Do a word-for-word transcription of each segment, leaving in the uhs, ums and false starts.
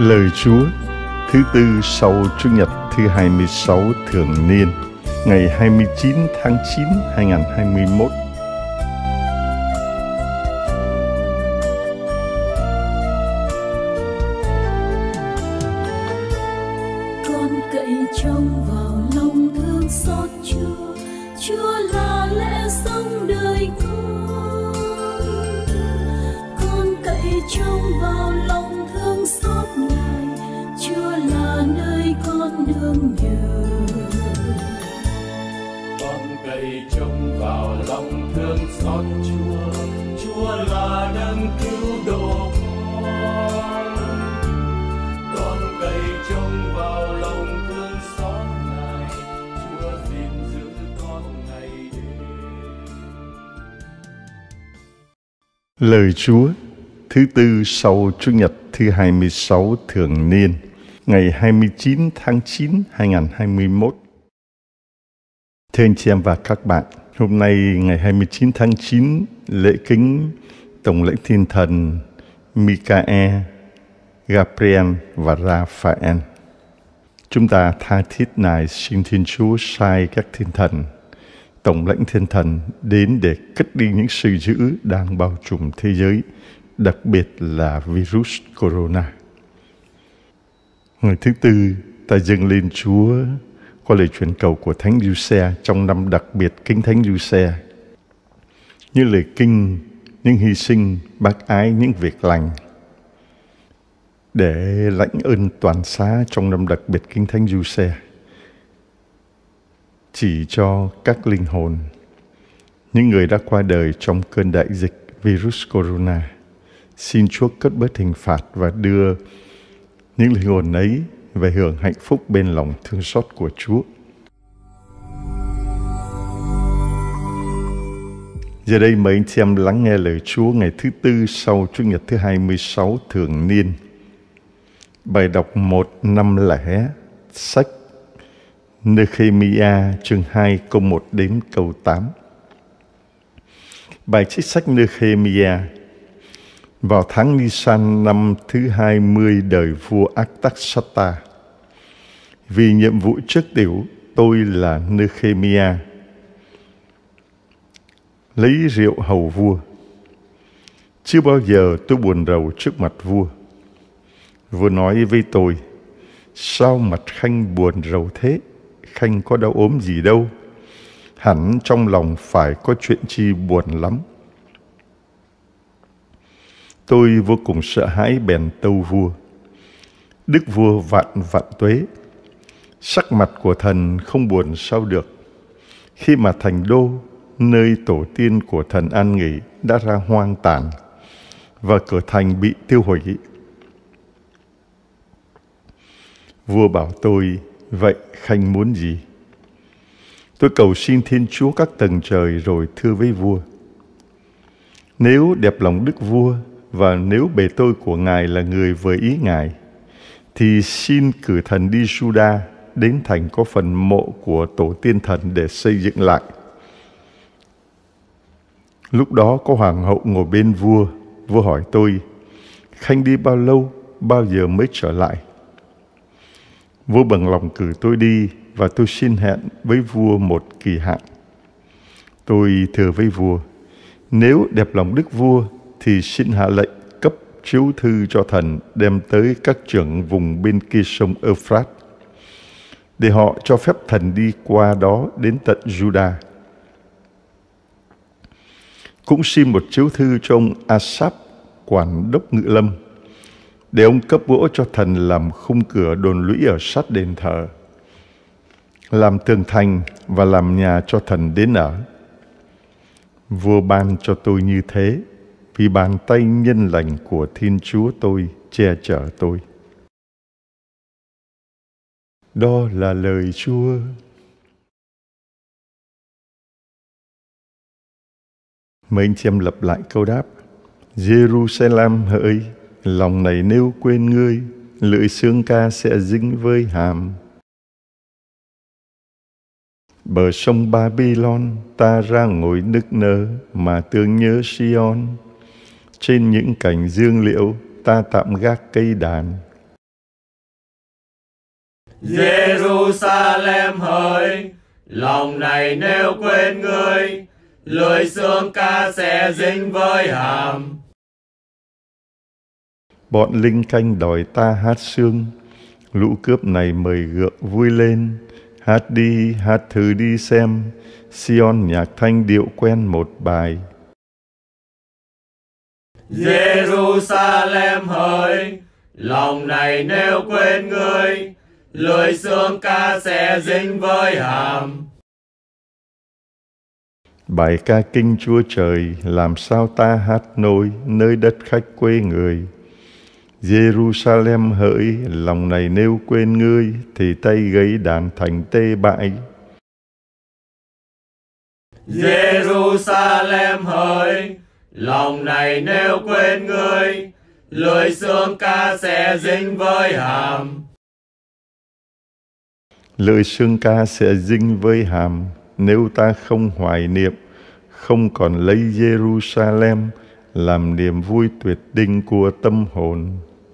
Lời Chúa thứ tư sau Chủ nhật thứ hai mươi sáu thường niên, ngày hai mươi chín tháng chín năm hai nghìn không trăm hai mươi mốt. Con cậy trông vào lòng thương xót Chúa, Chúa là lẽ sống đời con. Con cậy trông vào lòng thương xót Ngài, Chúa là nơi con nương nhờ. Con cậy trông vào lòng thương xót Chúa, Chúa là đấng cứu độ con. Con cậy trông vào lòng thương xót Ngài, Chúa gìn giữ con ngày đêm. Lời Chúa thứ tư sau Chủ nhật thứ hai mươi sáu thường niên, ngày hai mươi chín tháng chín năm hai nghìn không trăm hai mươi mốt. Thưa anh chị em và các bạn, hôm nay ngày hai mươi chín tháng chín, lễ kính Tổng lễ Thiên Thần Michael, Gabriel và Raphael. Chúng ta tha thiết nài xin Thiên Chúa sai các thiên thần, Tổng lãnh thiên thần đến để cất đi những sự dữ đang bao trùm thế giới, đặc biệt là virus corona. Ngày thứ tư, ta dâng lên Chúa qua lời truyền cầu của Thánh Giuse trong năm đặc biệt kính Thánh Giuse, như lời kinh, những hy sinh, bác ái, những việc lành, để lãnh ơn toàn xá trong năm đặc biệt kính Thánh Giuse, chỉ cho các linh hồn, những người đã qua đời trong cơn đại dịch virus corona. Xin Chúa cất bớt hình phạt và đưa những linh hồn ấy về hưởng hạnh phúc bên lòng thương xót của Chúa. Giờ đây mời anh chị em lắng nghe lời Chúa ngày thứ tư sau Chủ nhật thứ hai mươi sáu thường niên. Bài đọc một năm lẻ, sách Nehemia chương hai câu một đến câu tám. Bài trích sách Nehemia. Vào tháng Nisan năm thứ hai mươi đời vua Artaxata, vì nhiệm vụ trước tiểu, tôi là Nehemia lấy rượu hầu vua. Chưa bao giờ tôi buồn rầu trước mặt vua. Vua nói với tôi: sao mặt khanh buồn rầu thế? Khanh có đau ốm gì đâu, hẳn trong lòng phải có chuyện chi buồn lắm. Tôi vô cùng sợ hãi bèn tâu vua: đức vua vạn vạn tuế, sắc mặt của thần không buồn sao được, khi mà thành đô, nơi tổ tiên của thần an nghỉ, đã ra hoang tàn và cửa thành bị tiêu hủy. Vua bảo tôi: vậy khanh muốn gì? Tôi cầu xin Thiên Chúa các tầng trời rồi thưa với vua: nếu đẹp lòng đức vua và nếu bề tôi của ngài là người với ý ngài, thì xin cử thần đi Juda đến thành có phần mộ của tổ tiên thần để xây dựng lại. Lúc đó có hoàng hậu ngồi bên vua. Vua hỏi tôi: khanh đi bao lâu, bao giờ mới trở lại? Vua bằng lòng cử tôi đi, và tôi xin hẹn với vua một kỳ hạn. Tôi thưa với vua: nếu đẹp lòng đức vua thì xin hạ lệnh cấp chiếu thư cho thần đem tới các trưởng vùng bên kia sông Euphrates, để họ cho phép thần đi qua đó đến tận Juda. Cũng xin một chiếu thư cho ông Asaph, quản đốc ngự lâm, để ông cấp gỗ cho thần làm khung cửa đồn lũy ở sát đền thờ, làm tường thành và làm nhà cho thần đến ở. Vua ban cho tôi như thế, vì bàn tay nhân lành của Thiên Chúa tôi che chở tôi. Đó là lời Chúa. Mời anh chị em lặp lại câu đáp. Jerusalem hỡi, lòng này nếu quên ngươi, lưỡi xương ca sẽ dính với hàm. Bờ sông Babylon, ta ra ngồi nức nở mà tương nhớ Sion. Trên những cành dương liễu, ta tạm gác cây đàn. Jerusalem hỡi, lòng này nếu quên ngươi, lưỡi xương ca sẽ dính với hàm. Bọn linh canh đòi ta hát sương, lũ cướp này mời gượng vui lên. Hát đi, hát thử đi xem, Sion nhạc thanh điệu quen một bài. Jerusalem hỡi, lòng này nếu quên ngươi, lưỡi xương ca sẽ dính với hàm. Bài ca kinh Chúa Trời, làm sao ta hát nổi nơi đất khách quê người. Jerusalem hỡi, lòng này nếu quên ngươi, thì tay gấy đàn thành tê bại. Jerusalem hỡi, lòng này nếu quên ngươi, lưỡi xương ca sẽ dính với hàm. Lưỡi xương ca sẽ dính với hàm, nếu ta không hoài niệm, không còn lấy Jerusalem làm niềm vui tuyệt đỉnh của tâm hồn.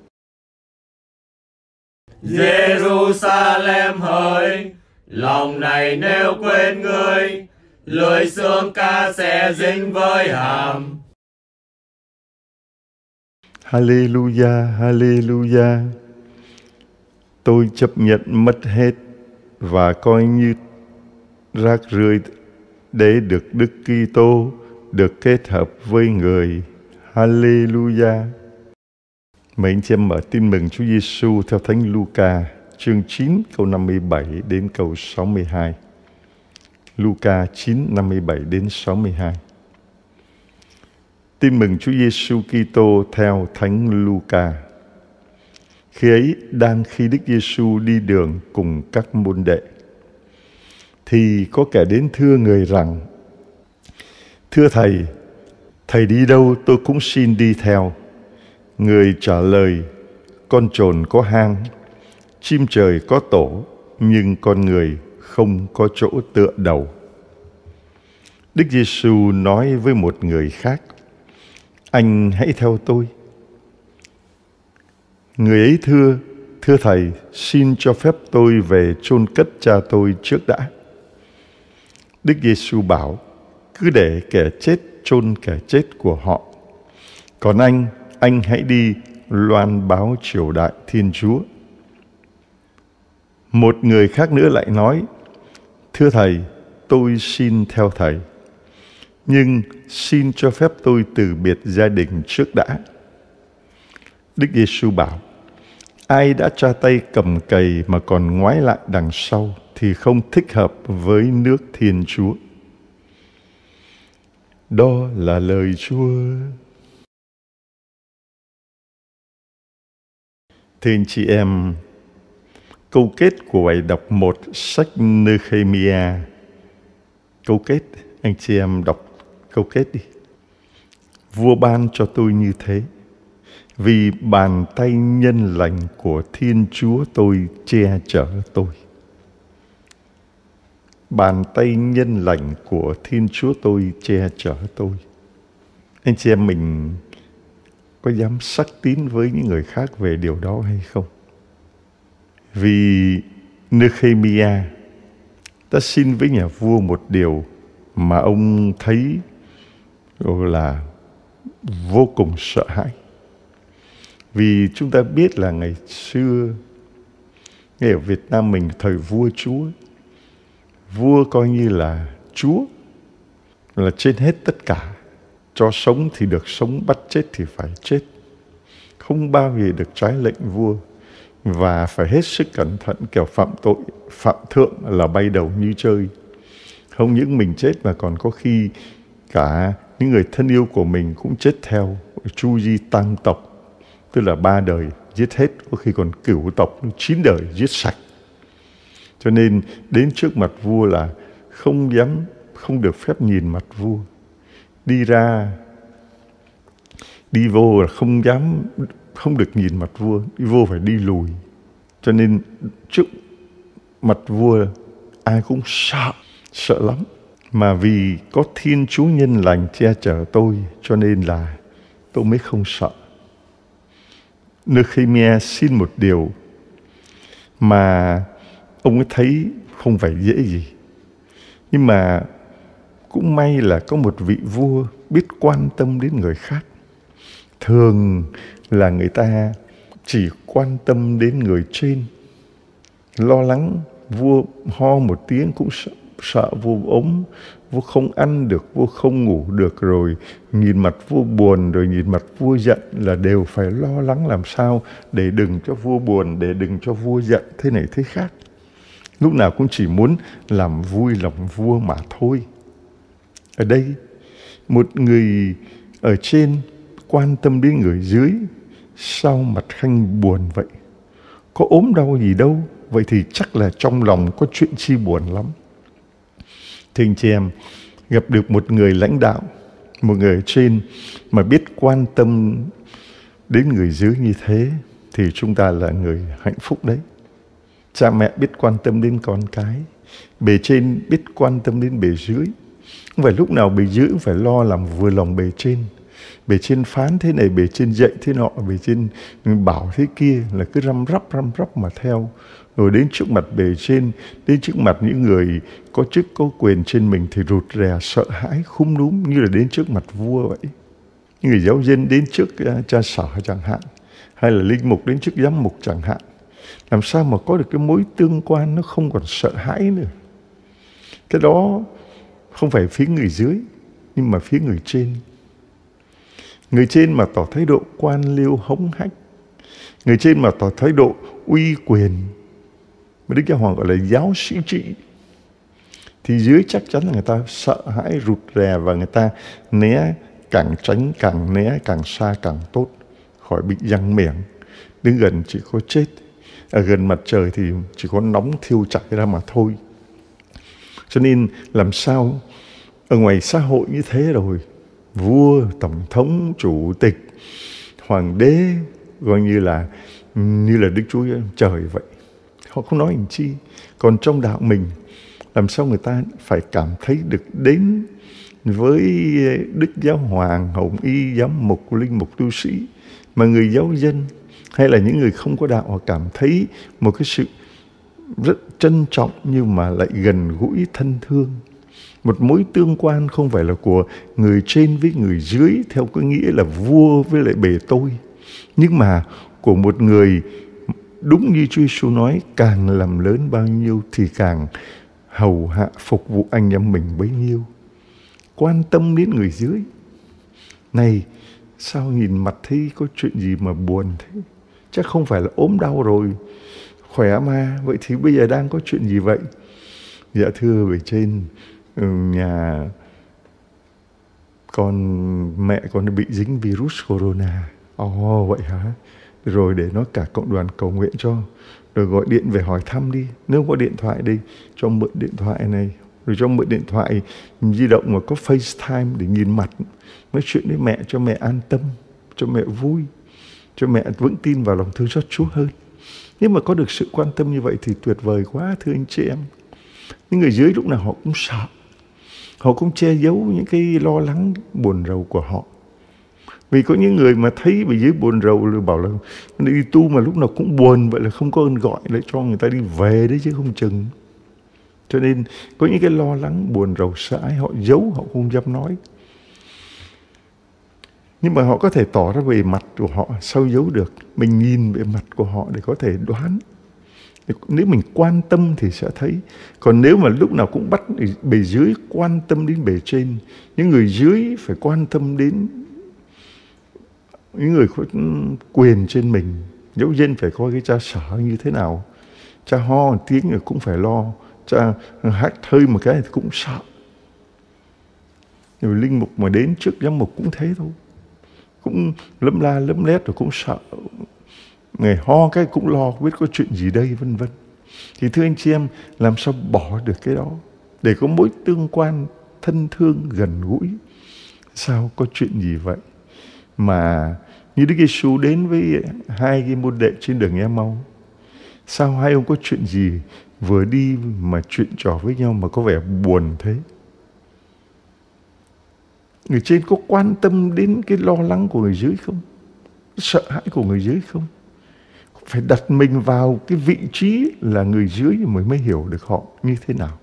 Jerusalem hỡi, lòng này nếu quên ngươi, lưỡi xương ca sẽ dính với hàm. Hallelujah, hallelujah. Tôi chấp nhận mất hết và coi như rác rưởi để được Đức Kitô được kết hợp với người. Hallelujah. Mời anh chị em mở Tin mừng Chúa Giêsu theo Thánh Luca, chương chín câu năm mươi bảy đến câu sáu mươi hai. Luca chín năm mươi bảy đến sáu mươi hai. Tin mừng Chúa Giêsu Kitô theo Thánh Luca. Khi ấy, đang khi Đức Giêsu đi đường cùng các môn đệ, thì có kẻ đến thưa người rằng: Thưa Thầy, Thầy đi đâu tôi cũng xin đi theo. Người trả lời: Con trồn có hang, chim trời có tổ, nhưng con người không có chỗ tựa đầu. Đức Giêsu nói với một người khác: Anh hãy theo tôi. Người ấy thưa: Thưa Thầy, xin cho phép tôi về chôn cất cha tôi trước đã. Đức Giêsu bảo: Cứ để kẻ chết chôn kẻ chết của họ. Còn anh, anh hãy đi loan báo triều đại Thiên Chúa. Một người khác nữa lại nói: Thưa Thầy, tôi xin theo Thầy, nhưng xin cho phép tôi từ biệt gia đình trước đã. Đức Giêsu bảo: Ai đã tra tay cầm cày mà còn ngoái lại đằng sau thì không thích hợp với nước Thiên Chúa. Đó là lời Chúa. Thưa anh chị em, câu kết của bài đọc một sách Nehemia. Câu kết, anh chị em đọc câu kết đi. Vua ban cho tôi như thế, vì bàn tay nhân lành của Thiên Chúa tôi che chở tôi. Bàn tay nhân lành của Thiên Chúa tôi che chở tôi. Anh chị em mình có dám sắc tín với những người khác về điều đó hay không? Vì Nehemia đã xin với nhà vua một điều mà ông thấy là vô cùng sợ hãi. Vì chúng ta biết là ngày xưa, ngay ở Việt Nam mình thời vua chúa, vua coi như là chúa, là trên hết tất cả. Cho sống thì được sống, bắt chết thì phải chết. Không bao giờ được trái lệnh vua. Và phải hết sức cẩn thận, kẻo phạm tội, phạm thượng là bay đầu như chơi. Không những mình chết mà còn có khi cả những người thân yêu của mình cũng chết theo. Chu di tam tộc, tức là ba đời giết hết, có khi còn cửu tộc, chín đời giết sạch. Cho nên đến trước mặt vua là không dám, không được phép nhìn mặt vua. Đi ra, đi vô là không dám, không được nhìn mặt vua, đi vô phải đi lùi. Cho nên trước mặt vua ai cũng sợ, sợ lắm. Mà vì có Thiên Chúa nhân lành che chở tôi, cho nên là tôi mới không sợ. Nehemia xin một điều mà ông ấy thấy không phải dễ gì. Nhưng mà cũng may là có một vị vua biết quan tâm đến người khác. Thường là người ta chỉ quan tâm đến người trên, lo lắng vua ho một tiếng cũng sợ, sợ vua ốm, vua không ăn được, vua không ngủ được, rồi nhìn mặt vua buồn, rồi nhìn mặt vua giận, là đều phải lo lắng làm sao để đừng cho vua buồn, để đừng cho vua giận thế này thế khác. Lúc nào cũng chỉ muốn làm vui lòng vua mà thôi. Ở đây, một người ở trên quan tâm đến người dưới, sao mặt Khanh buồn vậy? Có ốm đau gì đâu, vậy thì chắc là trong lòng có chuyện chi buồn lắm. Thưa anh chị em, gặp được một người lãnh đạo, một người ở trên mà biết quan tâm đến người dưới như thế, thì chúng ta là người hạnh phúc đấy. Cha mẹ biết quan tâm đến con cái, bề trên biết quan tâm đến bề dưới. Không phải lúc nào bề dưới cũng phải lo làm vừa lòng bề trên. Bề trên phán thế này, bề trên dạy thế nọ, bề trên bảo thế kia, là cứ răm rắp răm rắp mà theo. Rồi đến trước mặt bề trên, đến trước mặt những người có chức có quyền trên mình thì rụt rè, sợ hãi, khúm núm như là đến trước mặt vua vậy. Những người giáo dân đến trước cha sở chẳng hạn, hay là linh mục đến trước giám mục chẳng hạn. Làm sao mà có được cái mối tương quan nó không còn sợ hãi nữa. Cái đó không phải phía người dưới, nhưng mà phía người trên. Người trên mà tỏ thái độ quan liêu hống hách, người trên mà tỏ thái độ uy quyền, mà Đức Giáo Hoàng gọi là giáo sĩ trị, thì dưới chắc chắn là người ta sợ hãi, rụt rè, và người ta né, càng tránh càng né, càng xa càng tốt, khỏi bị răng miệng. Đứng gần chỉ có chết, ở gần mặt trời thì chỉ có nóng thiêu chảy ra mà thôi. Cho nên làm sao ở ngoài xã hội như thế rồi, vua, tổng thống, chủ tịch, hoàng đế gọi như là như là Đức Chúa Trời vậy, họ không nói làm chi. Còn trong đạo mình, làm sao người ta phải cảm thấy được đến với Đức Giáo Hoàng, Hồng Y, giám mục, linh mục, tu sĩ, mà người giáo dân hay là những người không có đạo họ cảm thấy một cái sự rất trân trọng nhưng mà lại gần gũi thân thương. Một mối tương quan không phải là của người trên với người dưới theo cái nghĩa là vua với lại bề tôi, nhưng mà của một người, đúng như Chúa Giêsu nói, càng làm lớn bao nhiêu thì càng hầu hạ phục vụ anh em mình bấy nhiêu. Quan tâm đến người dưới. Này, sao nhìn mặt thấy có chuyện gì mà buồn thế? Chắc không phải là ốm đau rồi, khỏe mà. Vậy thì bây giờ đang có chuyện gì vậy? Dạ thưa bề trên, nhà con, mẹ con bị dính virus corona. Ồ oh, vậy hả? Rồi để nó cả cộng đoàn cầu nguyện cho. Rồi gọi điện về hỏi thăm đi. Nếu có điện thoại đi, cho mượn điện thoại này. Rồi cho mượn điện thoại di động mà có FaceTime để nhìn mặt, nói chuyện với mẹ cho mẹ an tâm, cho mẹ vui, cho mẹ vững tin vào lòng thương xót Chúa hơn. Nhưng mà có được sự quan tâm như vậy thì tuyệt vời quá, thưa anh chị em. Những người dưới lúc nào họ cũng sợ, họ cũng che giấu những cái lo lắng buồn rầu của họ. Vì có những người mà thấy bị dưới buồn rầu rồi bảo là đi tu mà lúc nào cũng buồn, vậy là không có ơn gọi lại cho người ta đi về đấy chứ không chừng. Cho nên có những cái lo lắng buồn rầu sợ ái họ giấu, họ không dám nói. Nhưng mà họ có thể tỏ ra về mặt của họ, sao giấu được? Mình nhìn về mặt của họ để có thể đoán. Nếu mình quan tâm thì sẽ thấy. Còn nếu mà lúc nào cũng bắt bề dưới quan tâm đến bề trên, những người dưới phải quan tâm đến những người có quyền trên mình. Giáo dân phải coi cái cha sở như thế nào. Cha ho một tiếng rồi cũng phải lo. Cha hát hơi một cái thì cũng sợ. Rồi linh mục mà đến trước giám mục cũng thế thôi. Cũng lấm la lấm lét rồi cũng sợ. Ngày ho cái cũng lo, biết có chuyện gì đây, vân vân. Thì thưa anh chị em, làm sao bỏ được cái đó để có mối tương quan thân thương gần gũi? Sao có chuyện gì vậy? Mà như Đức Giêsu đến với hai cái môn đệ trên đường Ê-mau, sao hai ông có chuyện gì vừa đi mà chuyện trò với nhau mà có vẻ buồn thế? Người trên có quan tâm đến cái lo lắng của người dưới không? Sợ hãi của người dưới không? phải đặt mình vào cái vị trí là người dưới mới mới hiểu được họ như thế nào.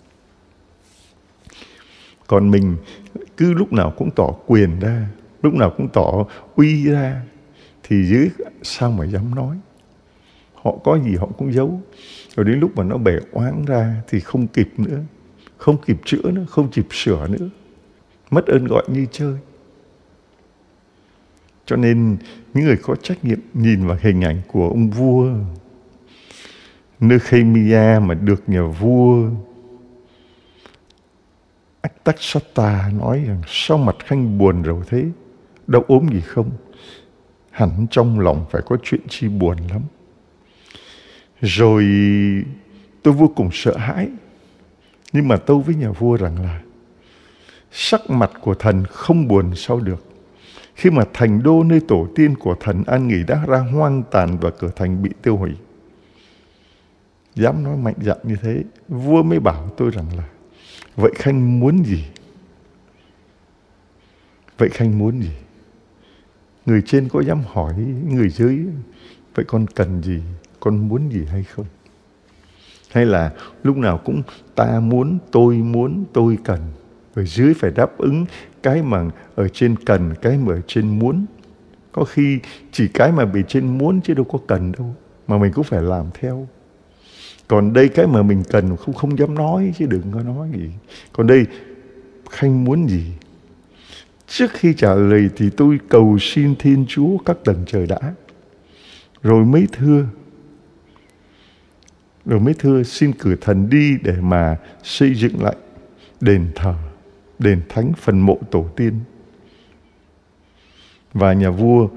Còn mình cứ lúc nào cũng tỏ quyền ra, lúc nào cũng tỏ uy ra, thì dưới sao mà dám nói. Họ có gì họ cũng giấu. Rồi đến lúc mà nó bẻ oáng ra thì không kịp nữa, không kịp chữa nữa, không kịp sửa nữa. Mất ơn gọi như chơi. Cho nên những người có trách nhiệm nhìn vào hình ảnh của ông vua Nehemia mà được nhà vua Artaxata nói rằng sao mặt khanh buồn rầu thế, đau ốm gì không? Hẳn trong lòng phải có chuyện chi buồn lắm. Rồi tôi vô cùng sợ hãi, nhưng mà tâu với nhà vua rằng là sắc mặt của thần không buồn sao được, khi mà thành đô nơi tổ tiên của thần an nghỉ đã ra hoang tàn và cửa thành bị tiêu hủy. Dám nói mạnh dạn như thế, vua mới bảo tôi rằng là vậy khanh muốn gì? Vậy khanh muốn gì? Người trên có dám hỏi người dưới, vậy con cần gì, con muốn gì hay không? Hay là lúc nào cũng ta muốn, tôi muốn, tôi cần, rồi dưới phải đáp ứng cái mà ở trên cần, cái mà ở trên muốn. Có khi chỉ cái mà bề trên muốn chứ đâu có cần đâu, mà mình cũng phải làm theo. Còn đây cái mà mình cần không không dám nói chứ đừng có nói gì. Còn đây khanh muốn gì? Trước khi trả lời thì tôi cầu xin Thiên Chúa các tầng trời đã. Rồi mới thưa, rồi mới thưa xin cử thần đi để mà xây dựng lại đền thờ, đền thánh, phần mộ tổ tiên. Và nhà vua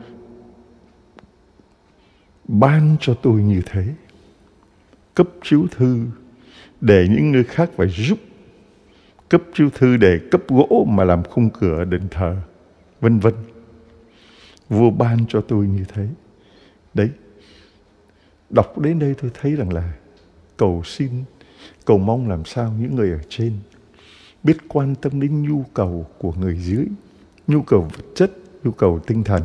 ban cho tôi như thế, cấp chiếu thư để những nơi khác phải giúp, cấp chiếu thư để cấp gỗ mà làm khung cửa đền thờ, vân vân. Vua ban cho tôi như thế. Đấy, đọc đến đây tôi thấy rằng là cầu xin, cầu mong làm sao những người ở trên biết quan tâm đến nhu cầu của người dưới, nhu cầu vật chất, nhu cầu tinh thần,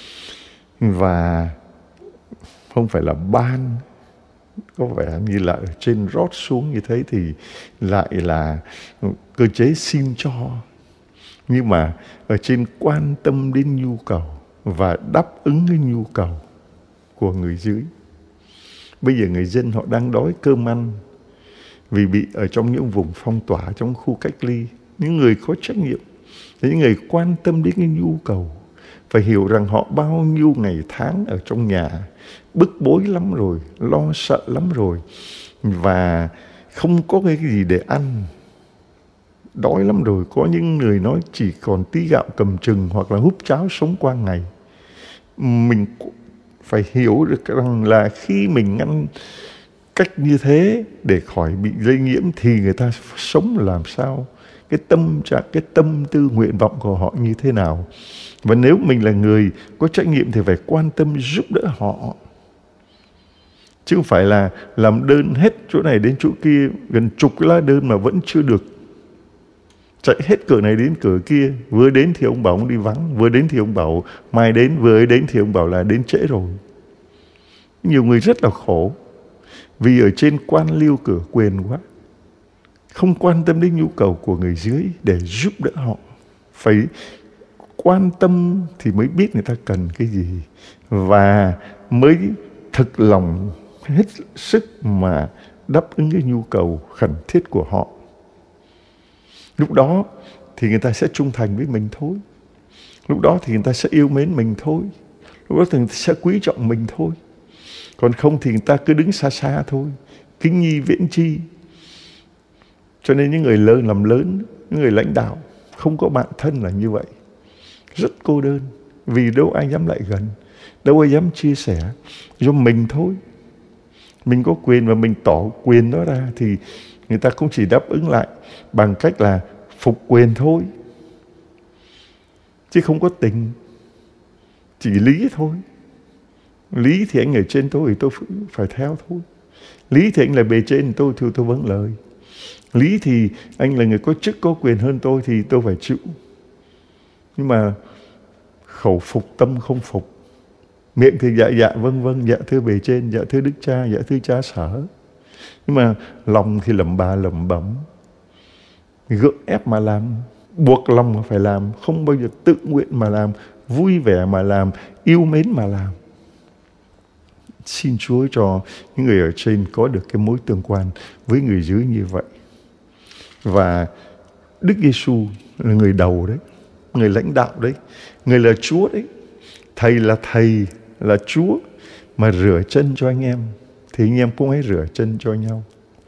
và không phải là ban, có vẻ như là ở trên rót xuống như thế thì lại là cơ chế xin cho. Nhưng mà ở trên quan tâm đến nhu cầu và đáp ứng cái nhu cầu của người dưới. Bây giờ người dân họ đang đói cơm ăn vì bị ở trong những vùng phong tỏa, trong khu cách ly. Những người có trách nhiệm, những người quan tâm đến cái nhu cầu, phải hiểu rằng họ bao nhiêu ngày tháng ở trong nhà, bức bối lắm rồi, lo sợ lắm rồi, và không có cái gì để ăn, đói lắm rồi. Có những người nói chỉ còn tí gạo cầm chừng hoặc là húp cháo sống qua ngày. Mình phải hiểu được rằng là khi mình ngăn cách như thế để khỏi bị lây nhiễm thì người ta sống làm sao, cái tâm trạng, cái tâm tư nguyện vọng của họ như thế nào. Và nếu mình là người có trách nhiệm thì phải quan tâm giúp đỡ họ, chứ không phải là làm đơn hết chỗ này đến chỗ kia, gần chục cái lá đơn mà vẫn chưa được, chạy hết cửa này đến cửa kia. Vừa đến thì ông bảo ông đi vắng, vừa đến thì ông bảo mai đến, vừa đến thì ông bảo là đến trễ rồi. Nhiều người rất là khổ vì ở trên quan liêu cửa quyền quá, không quan tâm đến nhu cầu của người dưới để giúp đỡ họ. Phải quan tâm thì mới biết người ta cần cái gì, và mới thực lòng hết sức mà đáp ứng cái nhu cầu khẩn thiết của họ. Lúc đó thì người ta sẽ trung thành với mình thôi. Lúc đó thì người ta sẽ yêu mến mình thôi. Lúc đó thì người ta sẽ quý trọng mình thôi. Còn không thì người ta cứ đứng xa xa thôi, kính nhi viễn chi. Cho nên những người lớn làm lớn, những người lãnh đạo không có bạn thân là như vậy, rất cô đơn. Vì đâu ai dám lại gần, đâu ai dám chia sẻ, do mình thôi. Mình có quyền và mình tỏ quyền đó ra thì người ta cũng chỉ đáp ứng lại bằng cách là phục quyền thôi, chứ không có tình, chỉ lý thôi. Lý thì anh ở trên tôi thì tôi phải theo thôi. Lý thì anh là bề trên tôi thì tôi vâng lời. Lý thì anh là người có chức có quyền hơn tôi thì tôi phải chịu. Nhưng mà khẩu phục tâm không phục, Miệng thì dạ dạ vâng vâng, dạ thưa bề trên, dạ thưa đức cha, dạ thưa cha sở. Nhưng mà lòng thì lẩm bà lẩm bẩm, gượng ép mà làm, buộc lòng mà phải làm, không bao giờ tự nguyện mà làm, vui vẻ mà làm, yêu mến mà làm. Xin Chúa cho những người ở trên có được cái mối tương quan với người dưới như vậy. Và Đức Giêsu là người đầu đấy, người lãnh đạo đấy, người là Chúa đấy. Thầy là thầy, là Chúa, mà rửa chân cho anh em thì anh em cũng hãy rửa chân cho nhau.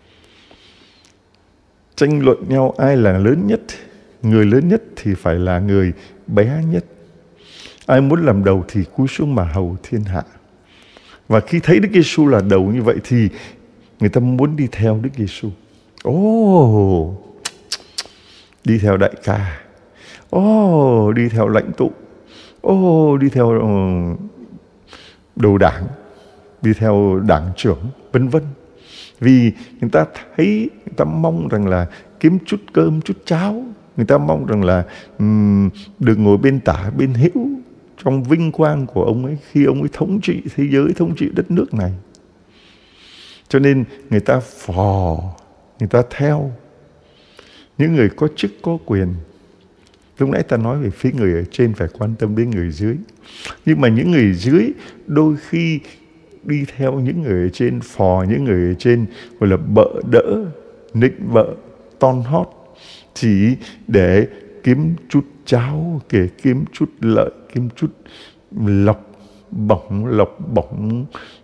Tranh luận nhau ai là lớn nhất, người lớn nhất thì phải là người bé nhất. Ai muốn làm đầu thì cúi xuống mà hầu thiên hạ. Và khi thấy Đức Giêsu là đầu như vậy thì người ta muốn đi theo Đức Giêsu. Ồ, oh, đi theo đại ca. Ồ, oh, đi theo lãnh tụ. Ồ, oh, đi theo uh, đầu đảng, đi theo đảng trưởng, vân vân. Vì người ta thấy, người ta mong rằng là kiếm chút cơm, chút cháo. Người ta mong rằng là um, được ngồi bên tả, bên hữu trong vinh quang của ông ấy khi ông ấy thống trị thế giới, thống trị đất nước này. Cho nên người ta phò, người ta theo những người có chức có quyền. Lúc nãy ta nói về phía người ở trên phải quan tâm đến người dưới. Nhưng mà những người dưới đôi khi đi theo những người ở trên, phò những người ở trên, gọi là bợ đỡ, nịnh bợ, ton hót, chỉ để kiếm chút cháo, để kiếm chút lợi, kiếm chút lộc bổng, lộc bổng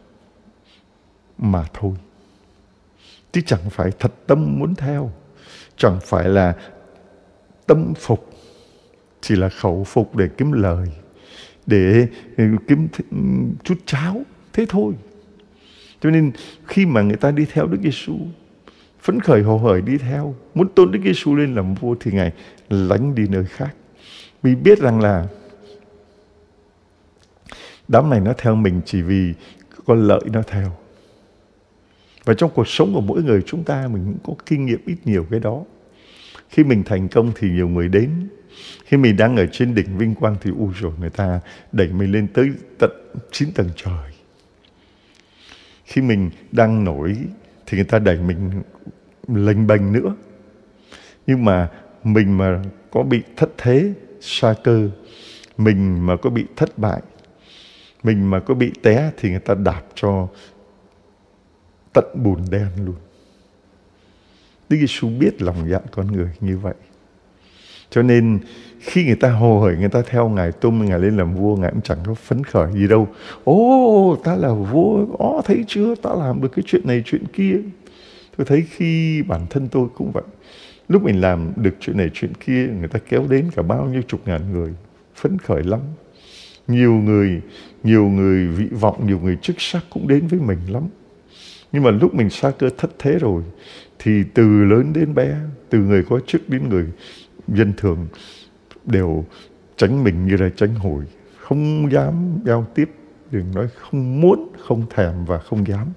mà thôi. Chứ chẳng phải thật tâm muốn theo, chẳng phải là tâm phục, chỉ là khẩu phục để kiếm lời, để kiếm chút cháo, thế thôi. Cho nên khi mà người ta đi theo Đức Giêsu, phấn khởi hồ hởi đi theo, muốn tôn Đức Giêsu lên làm vua thì Ngài lánh đi nơi khác. Vì biết rằng là đám này nó theo mình chỉ vì có lợi nó theo. Và trong cuộc sống của mỗi người chúng ta, mình cũng có kinh nghiệm ít nhiều cái đó. Khi mình thành công thì nhiều người đến. Khi mình đang ở trên đỉnh vinh quang thì ui rồi người ta đẩy mình lên tới tận chín tầng trời. Khi mình đang nổi thì người ta đẩy mình lênh bênh nữa. Nhưng mà mình mà có bị thất thế, sa cơ, mình mà có bị thất bại, mình mà có bị té thì người ta đạp cho tận bùn đen luôn. Đức Giêsu biết lòng dạ con người như vậy. Cho nên khi người ta hồ hởi, người ta theo Ngài, tung Ngài lên làm vua, Ngài cũng chẳng có phấn khởi gì đâu. Ồ, ta là vua, ó thấy chưa, ta làm được cái chuyện này chuyện kia. Tôi thấy khi bản thân tôi cũng vậy. Lúc mình làm được chuyện này chuyện kia, người ta kéo đến cả bao nhiêu chục ngàn người, phấn khởi lắm. Nhiều người, nhiều người vị vọng, nhiều người chức sắc cũng đến với mình lắm. Nhưng mà lúc mình sa cơ thất thế rồi, thì từ lớn đến bé, từ người có chức đến người dân thường đều tránh mình như là tránh hổi, không dám giao tiếp, đừng nói không muốn, không thèm và không dám.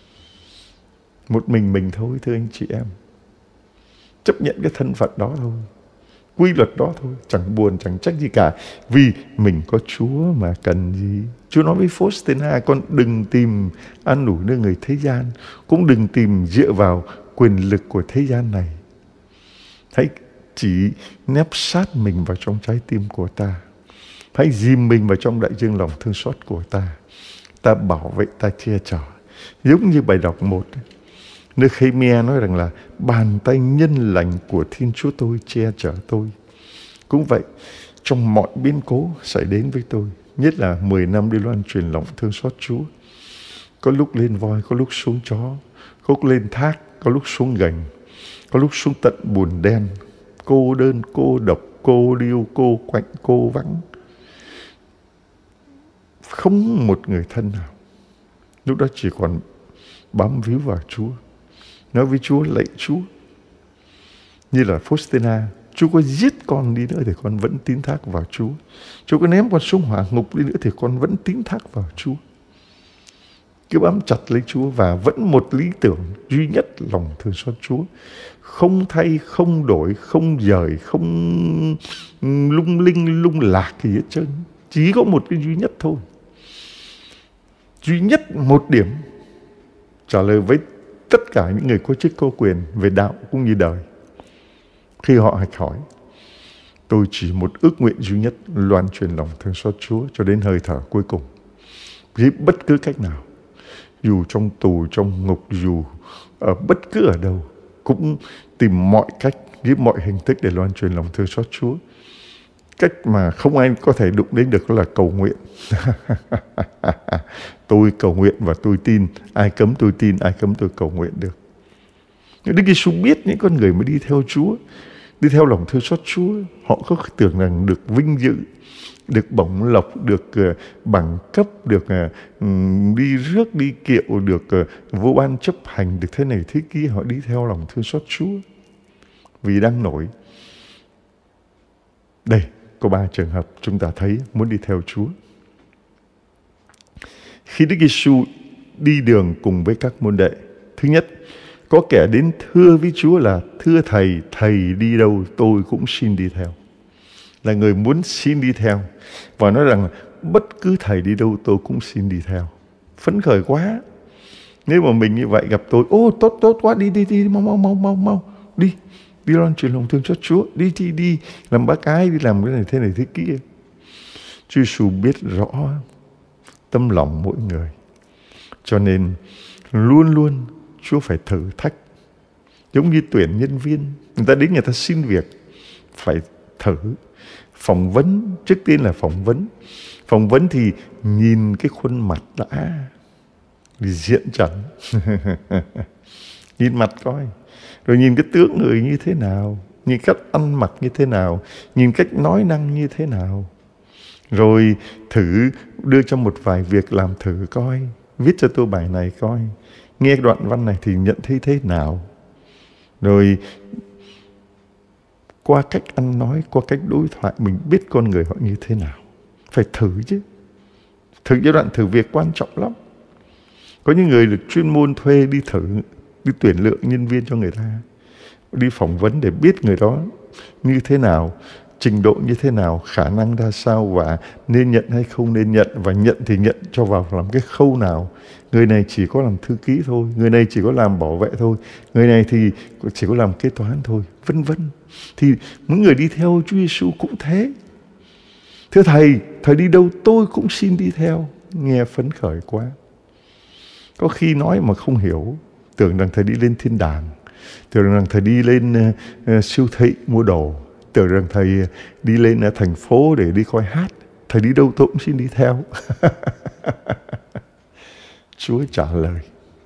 Một mình mình thôi thưa anh chị em. Chấp nhận cái thân phận đó thôi, quy luật đó thôi, chẳng buồn chẳng trách gì cả. Vì mình có Chúa mà cần gì. Chúa nói với Faustina, con đừng tìm an ủi nơi người thế gian, cũng đừng tìm dựa vào quyền lực của thế gian này. Hãy chỉ nép sát mình vào trong trái tim của ta. Hãy dìm mình vào trong đại dương lòng thương xót của ta. Ta bảo vệ, ta che chở. Giống như bài đọc một, Nehemia nói rằng là bàn tay nhân lành của Thiên Chúa tôi che chở tôi. Cũng vậy, trong mọi biến cố xảy đến với tôi, nhất là mười năm đi loan truyền lòng thương xót Chúa. Có lúc lên voi, có lúc xuống chó, có lúc lên thác, có lúc xuống gành, có lúc xuống tận bùn đen, cô đơn, cô độc, cô điêu, cô quạnh, cô vắng. Không một người thân nào. Lúc đó chỉ còn bám víu vào Chúa, nói với Chúa, lạy Chúa. Như là Faustina, Chúa có giết con đi nữa thì con vẫn tín thác vào Chúa. Chúa có ném con xuống hỏa ngục đi nữa thì con vẫn tín thác vào Chúa. Cứ bám chặt lấy Chúa và vẫn một lý tưởng duy nhất, lòng thương xót Chúa. Không thay, không đổi, không dời, không lung linh, lung lạc gì hết trơn. Chỉ có một cái duy nhất thôi. duy nhất một điểm trả lời với tất cả những người có chức có quyền về đạo cũng như đời. Khi họ hỏi, tôi chỉ một ước nguyện duy nhất, loan truyền lòng thương xót Chúa cho đến hơi thở cuối cùng. Với bất cứ cách nào, dù trong tù, trong ngục, dù ở bất cứ ở đâu, cũng tìm mọi cách, với mọi hình thức để loan truyền lòng thương xót Chúa. Cách mà không ai có thể đụng đến được là cầu nguyện. Tôi cầu nguyện và tôi tin. Ai cấm tôi tin, ai cấm tôi cầu nguyện được. Đức Giêsu biết những con người mới đi theo Chúa, đi theo lòng thương xót Chúa, họ có tưởng rằng được vinh dự, được bổng lộc, được uh, bằng cấp, được uh, đi rước, đi kiệu, được uh, vô ban chấp hành, được thế này thế kia. Họ đi theo lòng thương xót Chúa vì đang nổi. Đây, có ba trường hợp chúng ta thấy muốn đi theo Chúa. Khi Đức Giêsu đi đường cùng với các môn đệ, thứ nhất, có kẻ đến thưa với Chúa là: thưa Thầy, Thầy đi đâu tôi cũng xin đi theo. Là người muốn xin đi theo và nói rằng bất cứ Thầy đi đâu tôi cũng xin đi theo. Phấn khởi quá. Nếu mà mình như vậy gặp tôi, ô tốt tốt quá, đi đi đi, mau mau mau mau mau đi. Đi loan truyền lòng thương xót Chúa, đi đi đi, làm bác ái, đi làm cái này thế này thế kia. Chúa Giêsu biết rõ tâm lòng mỗi người, cho nên luôn luôn Chúa phải thử thách. Giống như tuyển nhân viên, người ta đến người ta xin việc, phải thử, phỏng vấn. Trước tiên là phỏng vấn. Phỏng vấn thì nhìn cái khuôn mặt đã, diện chẩn. Nhìn mặt coi, rồi nhìn cái tướng người như thế nào, nhìn cách ăn mặc như thế nào, nhìn cách nói năng như thế nào. Rồi thử đưa cho một vài việc làm thử coi, viết cho tôi bài này coi, nghe đoạn văn này thì nhận thấy thế nào. Rồi qua cách ăn nói, qua cách đối thoại, mình biết con người họ như thế nào. Phải thử chứ. Thử giai đoạn thử việc quan trọng lắm. Có những người được chuyên môn thuê đi thử, đi tuyển lượng nhân viên cho người ta, đi phỏng vấn để biết người đó như thế nào, trình độ như thế nào, khả năng ra sao và nên nhận hay không nên nhận, và nhận thì nhận cho vào làm cái khâu nào. Người này chỉ có làm thư ký thôi, người này chỉ có làm bảo vệ thôi, người này thì chỉ có làm kế toán thôi, vân vân. Thì những người đi theo Chúa Giêsu cũng thế. Thưa Thầy, Thầy đi đâu tôi cũng xin đi theo. Nghe phấn khởi quá. Có khi nói mà không hiểu, tưởng rằng Thầy đi lên thiên đàng, tưởng rằng Thầy đi lên uh, siêu thị mua đồ, tưởng rằng Thầy đi lên uh, thành phố để đi coi hát. Thầy đi đâu tôi cũng xin đi theo. Chúa trả lời: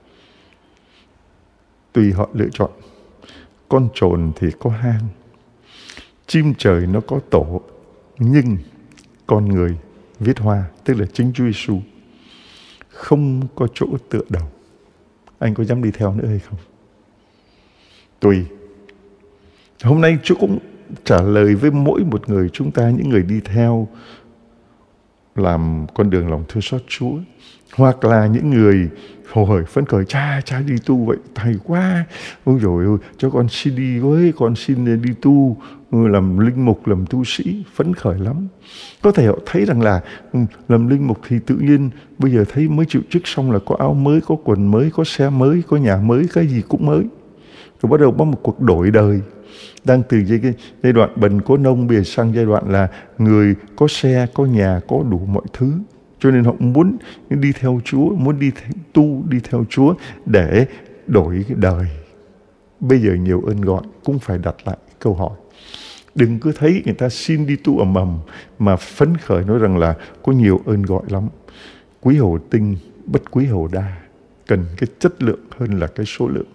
tùy họ lựa chọn. Con trồn thì có hang, chim trời nó có tổ, nhưng con người viết hoa, tức là chính Chúa Giêsu, không có chỗ tựa đầu. Anh có dám đi theo nữa hay không? Tùy. Hôm nay Chúa cũng trả lời với mỗi một người chúng ta, những người đi theo làm con đường lòng thương xót Chúa, hoặc là những người hồ hởi phấn khởi: cha cha đi tu vậy thầy quá, ôi dồi ôi, cho con xin đi với, con xin đi tu, làm linh mục, làm tu sĩ, phấn khởi lắm. Có thể họ thấy rằng là làm linh mục thì tự nhiên bây giờ thấy mới chịu chức xong là có áo mới, có quần mới, có xe mới, có nhà mới, cái gì cũng mới. Rồi bắt đầu có một cuộc đổi đời, đang từ cái giai đoạn bần có nông bây giờ sang giai đoạn là người có xe, có nhà, có đủ mọi thứ. Cho nên họ muốn đi theo Chúa, muốn đi tu, đi theo Chúa để đổi cái đời. Bây giờ nhiều ơn gọi cũng phải đặt lại câu hỏi. Đừng cứ thấy người ta xin đi tu ầm ầm mà phấn khởi nói rằng là có nhiều ơn gọi lắm. Quý hầu tinh, bất quý hầu đa. Cần cái chất lượng hơn là cái số lượng.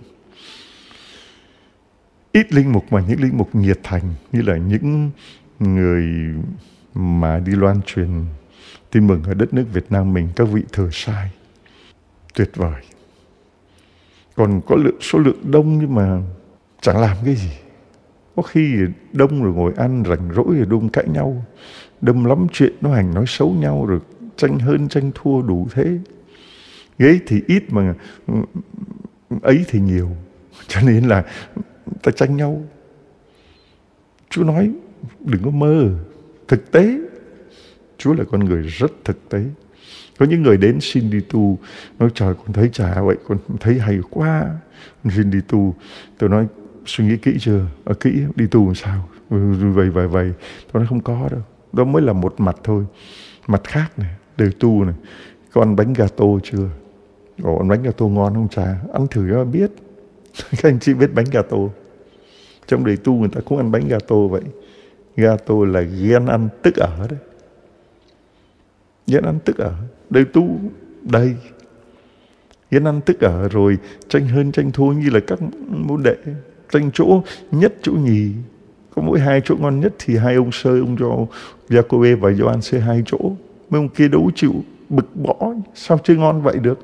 Ít linh mục mà những linh mục nhiệt thành, như là những người mà đi loan truyền tin mừng ở đất nước Việt Nam mình, các vị thừa sai, tuyệt vời. Còn có lượng số lượng đông nhưng mà chẳng làm cái gì. Có khi đông rồi ngồi ăn rảnh rỗi rồi đùm cãi nhau, đâm lắm chuyện nói hành nói xấu nhau, rồi tranh hơn tranh thua đủ thế. Ghế thì ít mà ấy thì nhiều, cho nên là ta tranh nhau. Chúa nói đừng có mơ, thực tế. Chúa là con người rất thực tế. Có những người đến xin đi tu, nói trời con thấy chả vậy, con thấy hay quá, con xin đi tu. Tôi nói suy nghĩ kỹ chưa? À, kỹ, đi tu làm sao? Vậy vậy vậy. Tôi nói không có đâu, đó mới là một mặt thôi. Mặt khác này, đời tu này, có ăn bánh gato chưa? Ồ, ăn bánh gato ngon không cha? Ăn thử cho biết. Các anh chị biết bánh gato. Trong đời tu người ta cũng ăn bánh gato vậy. Gato là ghen ăn tức ở đấy. Ghen ăn tức ở. Đời tu đây. Ghen ăn tức ở rồi tranh hơn tranh thua như là các môn đệ. Tranh chỗ nhất chỗ nhì. Có mỗi hai chỗ ngon nhất thì hai ông sơ, ông cho Giacôbê và Gioan xê hai chỗ. Mấy ông kia đâu chịu bực bỏ. Sao chưa ngon vậy được?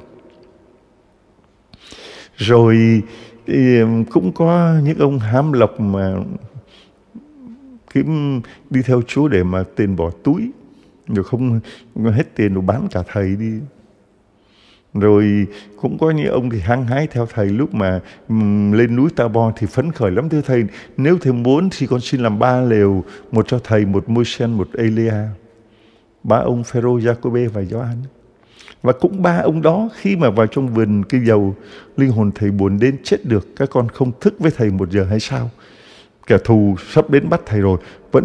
Rồi thì cũng có những ông hám lộc mà kiếm đi theo Chúa để mà tiền bỏ túi, rồi không hết tiền rồi bán cả thầy đi. Rồi cũng có những ông thì hăng hái theo thầy, lúc mà um, lên núi Tabor thì phấn khởi lắm. Thưa thầy, nếu thầy muốn thì con xin làm ba lều, một cho thầy, một Môi-se, một Elia. Ba ông Phêrô, Giacôbê và Gioan. Và cũng ba ông đó khi mà vào trong vườn cây dầu, linh hồn thầy buồn đến chết được. Các con không thức với thầy một giờ hay sao? Kẻ thù sắp đến bắt thầy rồi vẫn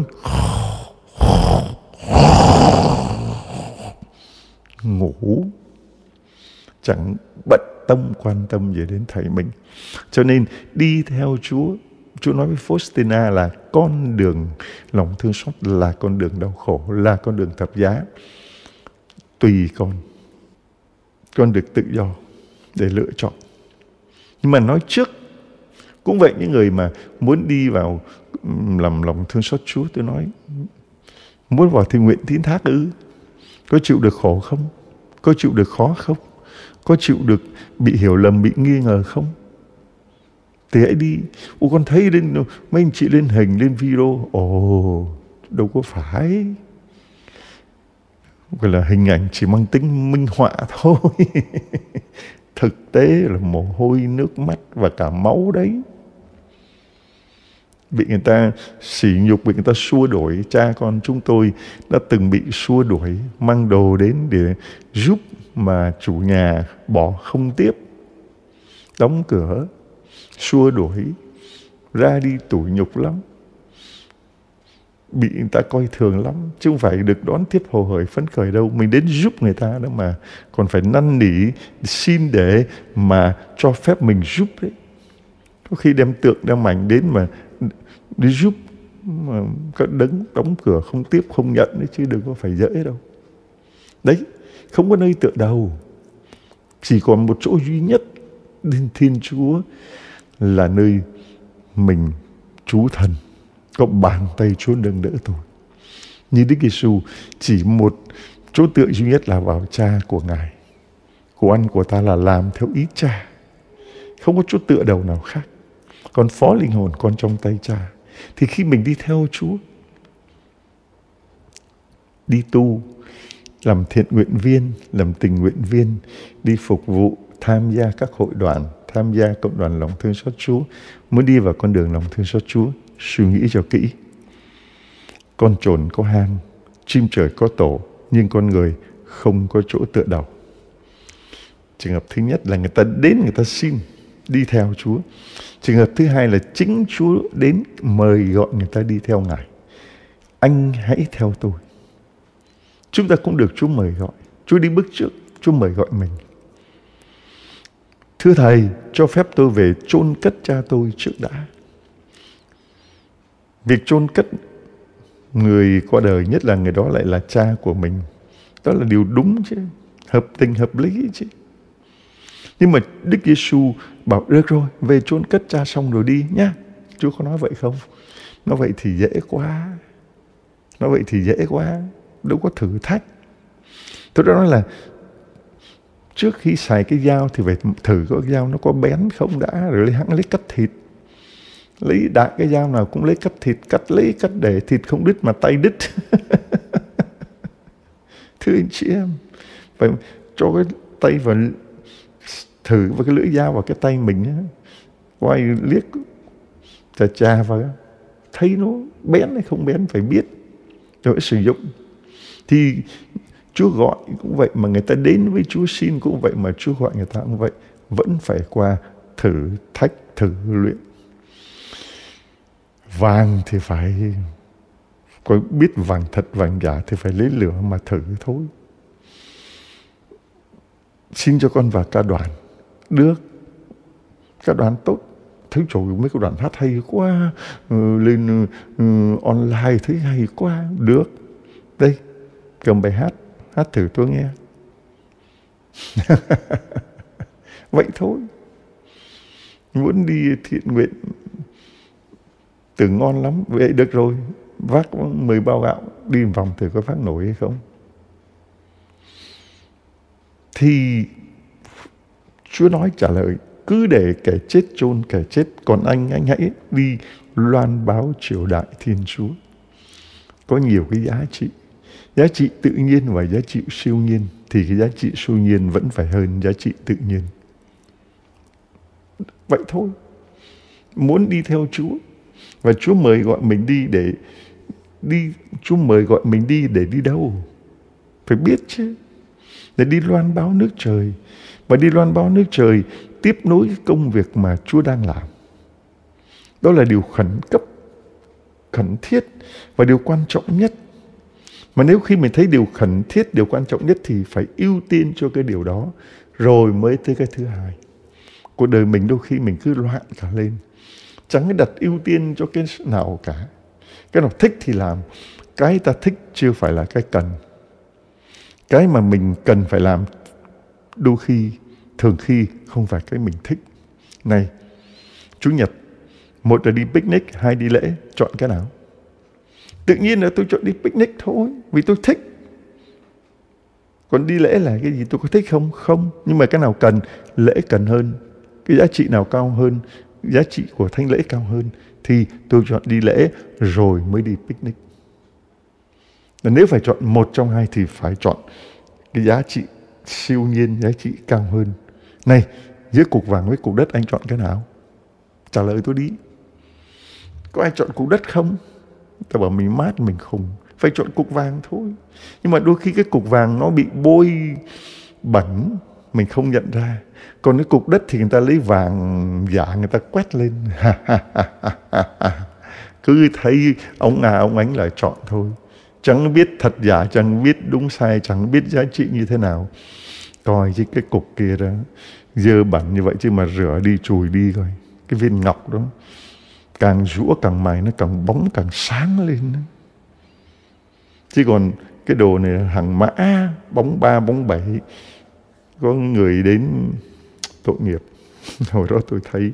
ngủ, chẳng bận tâm quan tâm gì đến thầy mình. Cho nên đi theo Chúa, Chúa nói với Faustina là con đường lòng thương xót là con đường đau khổ, là con đường thập giá. Tùy con, con được tự do để lựa chọn. Nhưng mà nói trước, cũng vậy, những người mà muốn đi vào làm lòng thương xót Chúa, tôi nói muốn vào thì nguyện tín thác ư? Có chịu được khổ không? Có chịu được khó không? Có chịu được bị hiểu lầm, bị nghi ngờ không? Thì hãy đi. Ồ, con thấy lên mấy anh chị lên hình, lên video. Ồ, đâu có phải. Gọi là hình ảnh chỉ mang tính minh họa thôi. Thực tế là mồ hôi, nước mắt và cả máu đấy. Bị người ta sỉ nhục, bị người ta xua đuổi. Cha con chúng tôi đã từng bị xua đuổi, mang đồ đến để giúp mà chủ nhà bỏ không tiếp, đóng cửa, xua đuổi, ra đi tủi nhục lắm, bị người ta coi thường lắm, chứ không phải được đón tiếp hồ hởi phấn khởi đâu. Mình đến giúp người ta đó mà còn phải năn nỉ xin để mà cho phép mình giúp đấy. Có khi đem tượng đem ảnh đến mà đi giúp mà các đấng đóng cửa không tiếp không nhận đấy, chứ đừng có phải dễ đâu. Đấy, không có nơi tựa đầu, chỉ còn một chỗ duy nhất, đến Thiên Chúa là nơi mình trú thần. Có bàn tay Chúa nâng đỡ tôi. Như Đức Giêsu chỉ một chỗ tựa duy nhất là vào Cha của Ngài. Của ăn của ta là làm theo ý Cha, không có chỗ tựa đầu nào khác. Còn phó linh hồn con trong tay Cha. Thì khi mình đi theo Chúa, đi tu, làm thiện nguyện viên, làm tình nguyện viên, đi phục vụ, tham gia các hội đoàn, tham gia cộng đoàn lòng thương xót Chúa, muốn đi vào con đường lòng thương xót Chúa, suy nghĩ cho kỹ. Con trồn có hang, chim trời có tổ, nhưng con người không có chỗ tựa đầu. Trường hợp thứ nhất là người ta đến, người ta xin đi theo Chúa. Trường hợp thứ hai là chính Chúa đến mời gọi người ta đi theo Ngài. Anh hãy theo tôi. Chúng ta cũng được Chúa mời gọi. Chúa đi bước trước, Chúa mời gọi mình. Thưa Thầy, cho phép tôi về chôn cất cha tôi trước đã. Việc chôn cất người qua đời, nhất là người đó lại là cha của mình, đó là điều đúng chứ, hợp tình hợp lý chứ. Nhưng mà Đức Giêsu bảo được rồi, về chôn cất cha xong rồi đi nhá. Chúa có nói vậy không? Nói vậy thì dễ quá. Nói vậy thì dễ quá. Đâu có thử thách. Tôi đã nói là trước khi xài cái dao thì phải thử cái dao nó có bén không đã, rồi lấy hãng lấy cắt thịt. Lấy đại cái dao nào cũng lấy cắt thịt, cắt lấy cắt để thịt không đứt mà tay đứt. Thưa anh chị em, phải cho cái tay vào, thử vào cái lưỡi dao vào cái tay mình, quay liếc chà chà vào, thấy nó bén hay không bén phải biết, rồi sử dụng. Thì Chúa gọi cũng vậy, mà người ta đến với Chúa xin cũng vậy, mà Chúa gọi người ta cũng vậy. Vẫn phải qua thử thách, thử luyện. Vàng thì phải, có biết vàng thật vàng giả thì phải lấy lửa mà thử thôi. Xin cho con vào ca đoàn. Được. Ca đoàn tốt. Thấy trời mấy cái đoàn hát hay quá. Ừ, lên ừ, online thấy hay quá. Được. Đây, cầm bài hát. Hát thử tôi nghe. Vậy thôi. Muốn đi thiện nguyện tưởng ngon lắm. Vậy được rồi. Vác mười bao gạo đi một vòng thử có vác nổi hay không. Thì Chúa nói trả lời, cứ để kẻ chết chôn kẻ chết, còn anh anh hãy đi loan báo triều đại Thiên Chúa. Có nhiều cái giá trị, giá trị tự nhiên và giá trị siêu nhiên, thì cái giá trị siêu nhiên vẫn phải hơn giá trị tự nhiên. Vậy thôi. Muốn đi theo Chúa, và Chúa mời gọi mình đi để đi, Chúa mời gọi mình đi để đi đâu? Phải biết chứ. Để đi loan báo nước trời. Và đi loan báo nước trời tiếp nối cái công việc mà Chúa đang làm. Đó là điều khẩn cấp, khẩn thiết và điều quan trọng nhất. Mà nếu khi mình thấy điều khẩn thiết, điều quan trọng nhất thì phải ưu tiên cho cái điều đó, rồi mới tới cái thứ hai. Cuộc đời mình đôi khi mình cứ loạn cả lên, chẳng có đặt ưu tiên cho cái nào cả. Cái nào thích thì làm, cái ta thích chưa phải là cái cần. Cái mà mình cần phải làm đôi khi, thường khi không phải cái mình thích. Này, Chủ nhật, một là đi picnic, hai đi lễ, chọn cái nào? Tự nhiên là tôi chọn đi picnic thôi, vì tôi thích. Còn đi lễ là cái gì, tôi có thích không? Không. Nhưng mà cái nào cần? Lễ cần hơn. Cái giá trị nào cao hơn? Giá trị của thánh lễ cao hơn. Thì tôi chọn đi lễ rồi mới đi picnic. Và nếu phải chọn một trong hai thì phải chọn cái giá trị siêu nhiên, giá trị cao hơn. Này, giữa cục vàng với cục đất anh chọn cái nào? Trả lời tôi đi. Có ai chọn cục đất không? Ta bảo mình mát, mình khùng. Phải chọn cục vàng thôi. Nhưng mà đôi khi cái cục vàng nó bị bôi bẩn, mình không nhận ra. Còn cái cục đất thì người ta lấy vàng giả người ta quét lên. Cứ thấy ông à ông ánh là chọn thôi. Chẳng biết thật giả, chẳng biết đúng sai, chẳng biết giá trị như thế nào. Coi chứ cái cục kia đó, dơ bẩn như vậy chứ mà rửa đi, chùi đi coi. Cái viên ngọc đó, càng rũa càng mài, nó càng bóng càng sáng lên đó. Chứ còn cái đồ này hàng mã, bóng ba, bóng bảy. Có người đến tội nghiệp. Hồi đó tôi thấy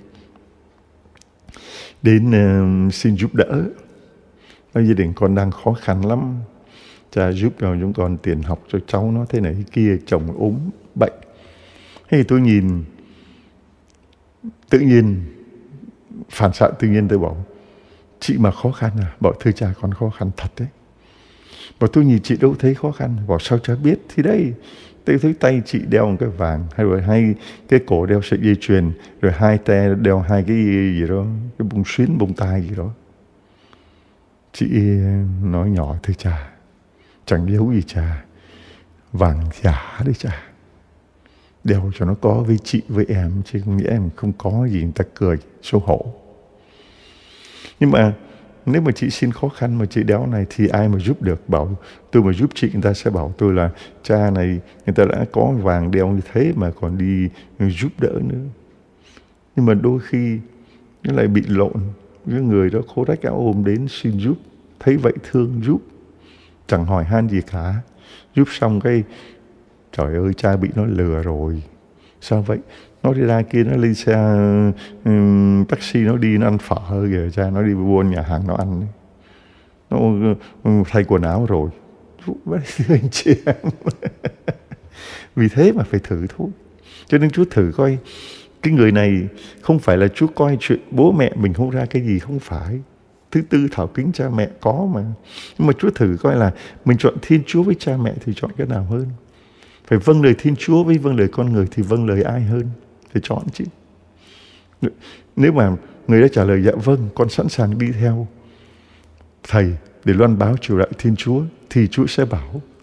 đến uh, xin giúp đỡ. Nói gia đình con đang khó khăn lắm, cha giúp nào chúng con tiền học cho cháu nó thế này thế kia, chồng ốm bệnh. Thế thì tôi nhìn, tự nhiên phản xạ tự nhiên tôi bảo, chị mà khó khăn à? Bảo thưa cha con khó khăn thật đấy. Bảo tôi nhìn chị đâu thấy khó khăn. Bảo sao cha biết? Thì đây, tôi thấy tay chị đeo một cái vàng, hay rồi hai cái cổ đeo sợi dây chuyền, rồi hai tay đeo hai cái gì đó, cái bông xuyến, bông tai gì đó. Chị nói nhỏ, thưa cha, chẳng giấu gì cha, vàng giả đấy cha. Đeo cho nó có với chị, với em, chứ không nghĩa em không có gì người ta cười, xấu hổ. Nhưng mà nếu mà chị xin khó khăn mà chị đeo này thì ai mà giúp được? Bảo tôi mà giúp chị, người ta sẽ bảo tôi là cha này, người ta đã có vàng đeo như thế mà còn đi giúp đỡ nữa. Nhưng mà đôi khi nó lại bị lộn. Cái người đó khố rách áo ôm đến xin giúp, thấy vậy thương giúp, chẳng hỏi han gì cả. Giúp xong cái, trời ơi cha bị nó lừa rồi. Sao vậy? Nó đi ra kia, nó lên xe um, taxi, nó đi nó ăn phở kìa cha, nó đi buôn nhà hàng nó ăn. Nó um, thay quần áo rồi. Anh chị em. Vì thế mà phải thử thôi. Cho nên Chúa thử coi, cái người này không phải là Chúa coi chuyện bố mẹ mình không ra cái gì, không phải. Thứ tư thảo kính cha mẹ có mà. Nhưng mà Chúa thử coi là mình chọn Thiên Chúa với cha mẹ thì chọn cái nào hơn. Phải vâng lời Thiên Chúa với vâng lời con người thì vâng lời ai hơn? Phải chọn chứ. Nếu mà người đã trả lời dạ vâng, con sẵn sàng đi theo Thầy để loan báo triều đại Thiên Chúa, thì Chúa sẽ bảo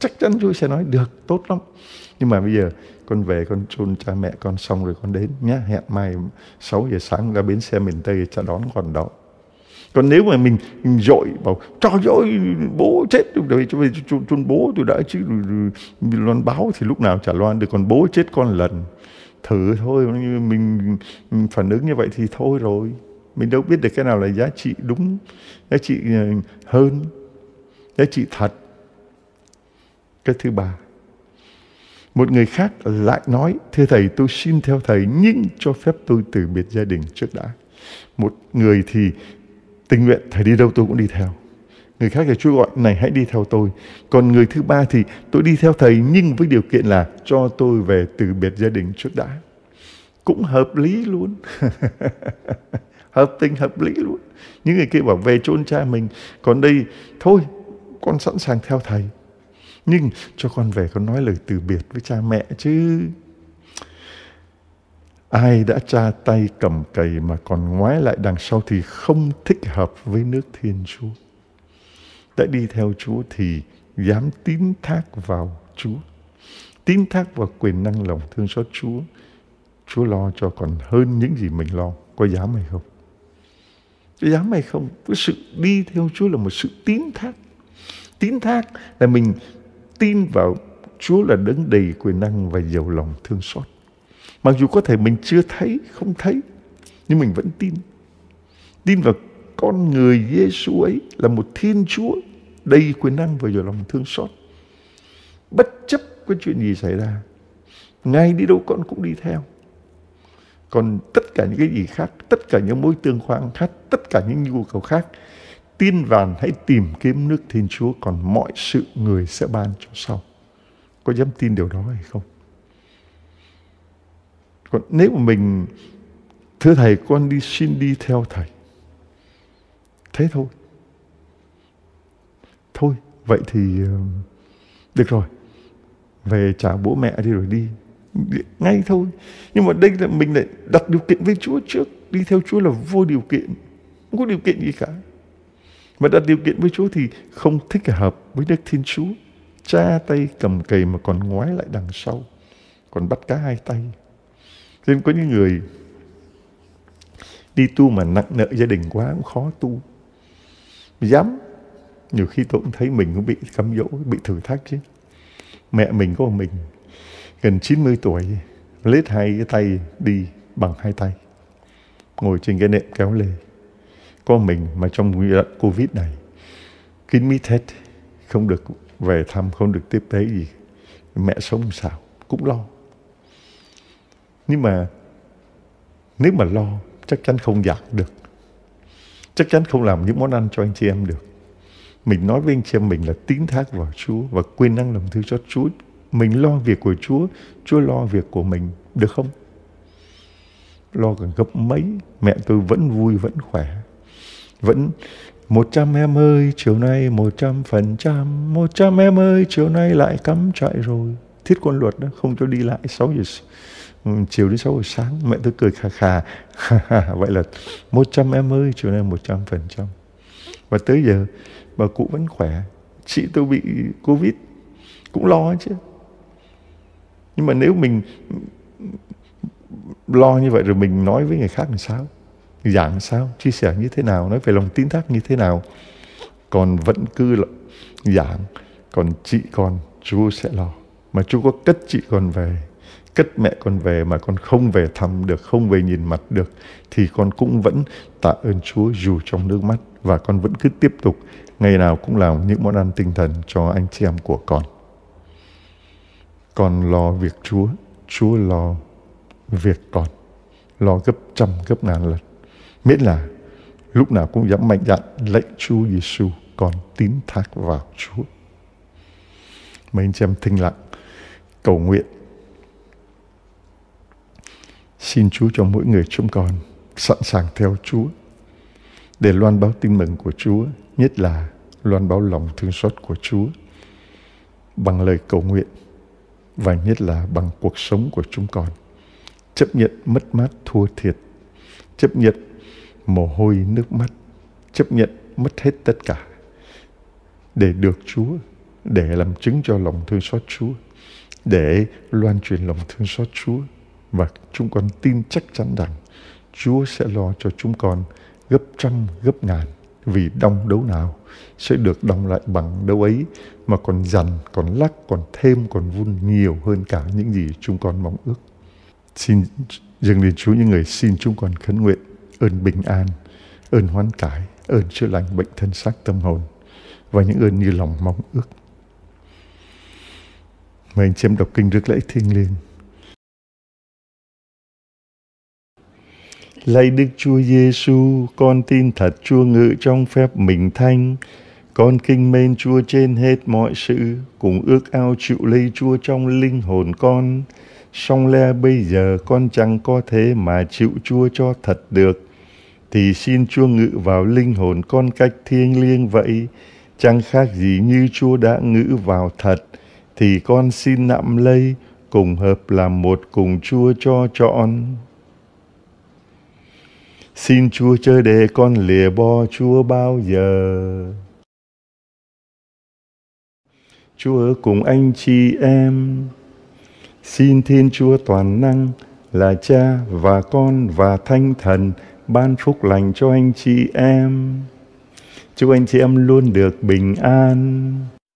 chắc chắn Chúa sẽ nói được, tốt lắm. Nhưng mà bây giờ con về con chôn cha mẹ con xong rồi con đến nhá, hẹn mai sáu giờ sáng ra bến xe miền Tây cha đón con đó. Còn nếu mà mình, mình dội bảo trời ơi bố chết rồi cho về chôn bố tôi đã chứ, rồi, rồi, rồi loan báo thì lúc nào chả loan được, còn bố chết con lần thử thôi. Mình, mình phản ứng như vậy thì thôi rồi, mình đâu biết được cái nào là giá trị đúng, giá trị hơn, giá trị thật. Cái thứ ba, một người khác lại nói: thưa thầy, tôi xin theo thầy nhưng cho phép tôi từ biệt gia đình trước đã. Một người thì tình nguyện, thầy đi đâu tôi cũng đi theo. Người khác thì Chúa gọi này hãy đi theo tôi. Còn người thứ ba thì tôi đi theo thầy nhưng với điều kiện là cho tôi về từ biệt gia đình trước đã. Cũng hợp lý luôn. Hợp tình hợp lý luôn. Những người kia bảo về chôn cha mình, còn đây thôi con sẵn sàng theo thầy, nhưng cho con về con nói lời từ biệt với cha mẹ chứ. Ai đã tra tay cầm cày mà còn ngoái lại đằng sau thì không thích hợp với nước Thiên Chúa. Đã đi theo Chúa thì dám tín thác vào Chúa, tín thác vào quyền năng lòng thương xót Chúa. Chúa lo cho còn hơn những gì mình lo. Có dám hay không? Có dám hay không? Cái sự đi theo Chúa là một sự tín thác. Tín thác là mình tin vào Chúa là đấng đầy quyền năng và giàu lòng thương xót. Mặc dù có thể mình chưa thấy, không thấy, nhưng mình vẫn tin. Tin vào con người Giê-xu ấy là một Thiên Chúa đầy quyền năng và giàu lòng thương xót. Bất chấp có chuyện gì xảy ra, Ngài đi đâu con cũng đi theo. Còn tất cả những cái gì khác, tất cả những mối tương quan khác, tất cả những nhu cầu khác, tin vào hãy tìm kiếm nước Thiên Chúa, còn mọi sự người sẽ ban cho sau. Có dám tin điều đó hay không? Còn nếu mà mình, thưa thầy con đi xin đi theo thầy, thế thôi. Thôi, vậy thì được rồi, về trả bố mẹ đi rồi đi. Ngay thôi. Nhưng mà đây là mình lại đặt điều kiện với Chúa trước. Đi theo Chúa là vô điều kiện, không có điều kiện gì cả. Mà đặt điều kiện với Chúa thì không thích hợp với Đức Thiên Chúa. Cha tay cầm cày mà còn ngoái lại đằng sau, còn bắt cá hai tay. Nên có những người đi tu mà nặng nợ gia đình quá cũng khó tu. Dám. Nhiều khi tôi cũng thấy mình cũng bị cám dỗ, bị thử thách chứ. Mẹ mình có một mình gần chín mươi tuổi, lết hai cái tay đi bằng hai tay, ngồi trên cái nệm kéo lê. Có mình mà trong giai đoạn Covid này, kín mít hết, không được về thăm, không được tiếp tế gì. Mẹ sống sao cũng lo. Nhưng mà nếu mà lo, chắc chắn không giảng được. Chắc chắn không làm những món ăn cho anh chị em được. Mình nói với anh chị em mình là tín thác vào Chúa và quyền năng lòng thương cho Chúa. Mình lo việc của Chúa, Chúa lo việc của mình, được không? Lo gần gấp mấy, mẹ tôi vẫn vui, vẫn khỏe. Vẫn một trăm em ơi, chiều nay một trăm phần trăm, một trăm em ơi, chiều nay lại cắm trại rồi. Thiết quân luật đó, không cho đi lại sáu giờ chiều đến sáu giờ sáng. Mẹ tôi cười khà khà. Vậy là một trăm em ơi, chiều nay một trăm phần trăm. Và tới giờ bà cụ vẫn khỏe. Chị tôi bị Covid cũng lo chứ. Nhưng mà nếu mình lo như vậy rồi mình nói với người khác làm sao? Giảng sao? Chia sẻ như thế nào? Nói về lòng tín thác như thế nào? Còn vẫn cứ là giảng. Còn chị con, Chúa sẽ lo. Mà Chúa có cất chị con về, cất mẹ con về mà con không về thăm được, không về nhìn mặt được, thì con cũng vẫn tạ ơn Chúa dù trong nước mắt. Và con vẫn cứ tiếp tục ngày nào cũng làm những món ăn tinh thần cho anh chị em của con. Con lo việc Chúa, Chúa lo việc con, lo gấp trăm gấp ngàn lần. Miễn là lúc nào cũng dám mạnh dạn lệnh Chúa Giêsu, con tín thác vào Chúa. Mấy anh chị em thinh lặng cầu nguyện. Xin Chúa cho mỗi người chúng con sẵn sàng theo Chúa để loan báo tin mừng của Chúa, nhất là loan báo lòng thương xót của Chúa bằng lời cầu nguyện và nhất là bằng cuộc sống của chúng con. Chấp nhận mất mát thua thiệt, chấp nhận mồ hôi nước mắt, chấp nhận mất hết tất cả để được Chúa để làm chứng cho lòng thương xót Chúa, để loan truyền lòng thương xót Chúa. Và chúng con tin chắc chắn rằng Chúa sẽ lo cho chúng con gấp trăm, gấp ngàn, vì đong đấu nào sẽ được đong lại bằng đấu ấy, mà còn dằn, còn lắc, còn thêm, còn vun nhiều hơn cả những gì chúng con mong ước. Xin dâng lên Chúa những người xin chúng con khấn nguyện ơn bình an, ơn hoán cải, ơn chữa lành bệnh thân xác tâm hồn, và những ơn như lòng mong ước. Mời anh chị em đọc kinh rước lễ thiêng liêng. Lạy Đức Chúa Giêsu, con tin thật Chúa ngự trong phép mình thánh. Con kính mến Chúa trên hết mọi sự, cùng ước ao chịu lấy Chúa trong linh hồn con. Song lẽ bây giờ con chẳng có thế mà chịu Chúa cho thật được, thì xin Chúa ngự vào linh hồn con cách thiêng liêng vậy, chẳng khác gì như Chúa đã ngự vào thật. Thì con xin nặm lấy, cùng hợp làm một cùng Chúa cho trọn. Xin Chúa chớ để con lìa bỏ Chúa bao giờ. Chúa ở cùng anh chị em. Xin Thiên Chúa toàn năng là Cha và Con và Thánh Thần ban phúc lành cho anh chị em. Chúc anh chị em luôn được bình an.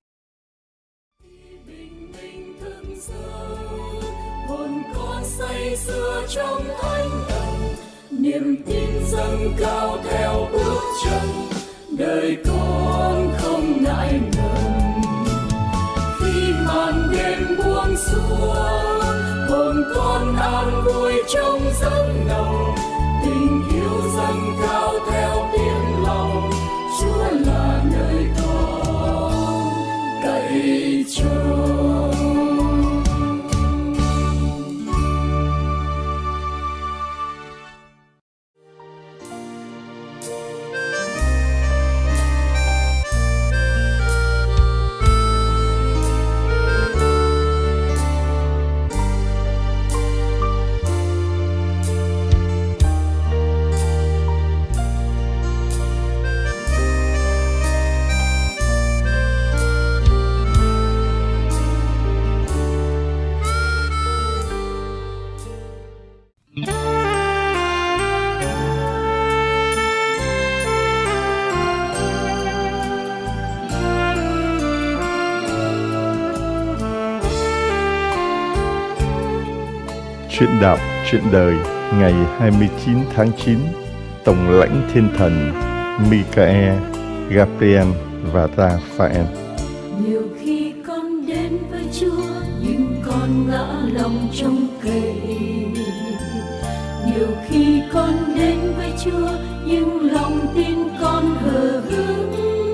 Bình minh thức giấc, hồn con say sưa trong thánh thần, niềm tin dâng cao theo bước chân, đời con không ngại ngần. Khi màn đêm buông xuống, hồn con an vui trong giấc nồng, tình yêu dâng cao theo tiếng lòng, Chúa là nơi con cậy trông. Chuyện đạo, chuyện đời, ngày hai mươi chín tháng chín, Tổng lãnh thiên thần Michael, Gabriel và Raphael. Nhiều khi con đến với Chúa nhưng con ngã lòng trong cậy. Nhiều khi con đến với Chúa nhưng lòng tin con hờ hững.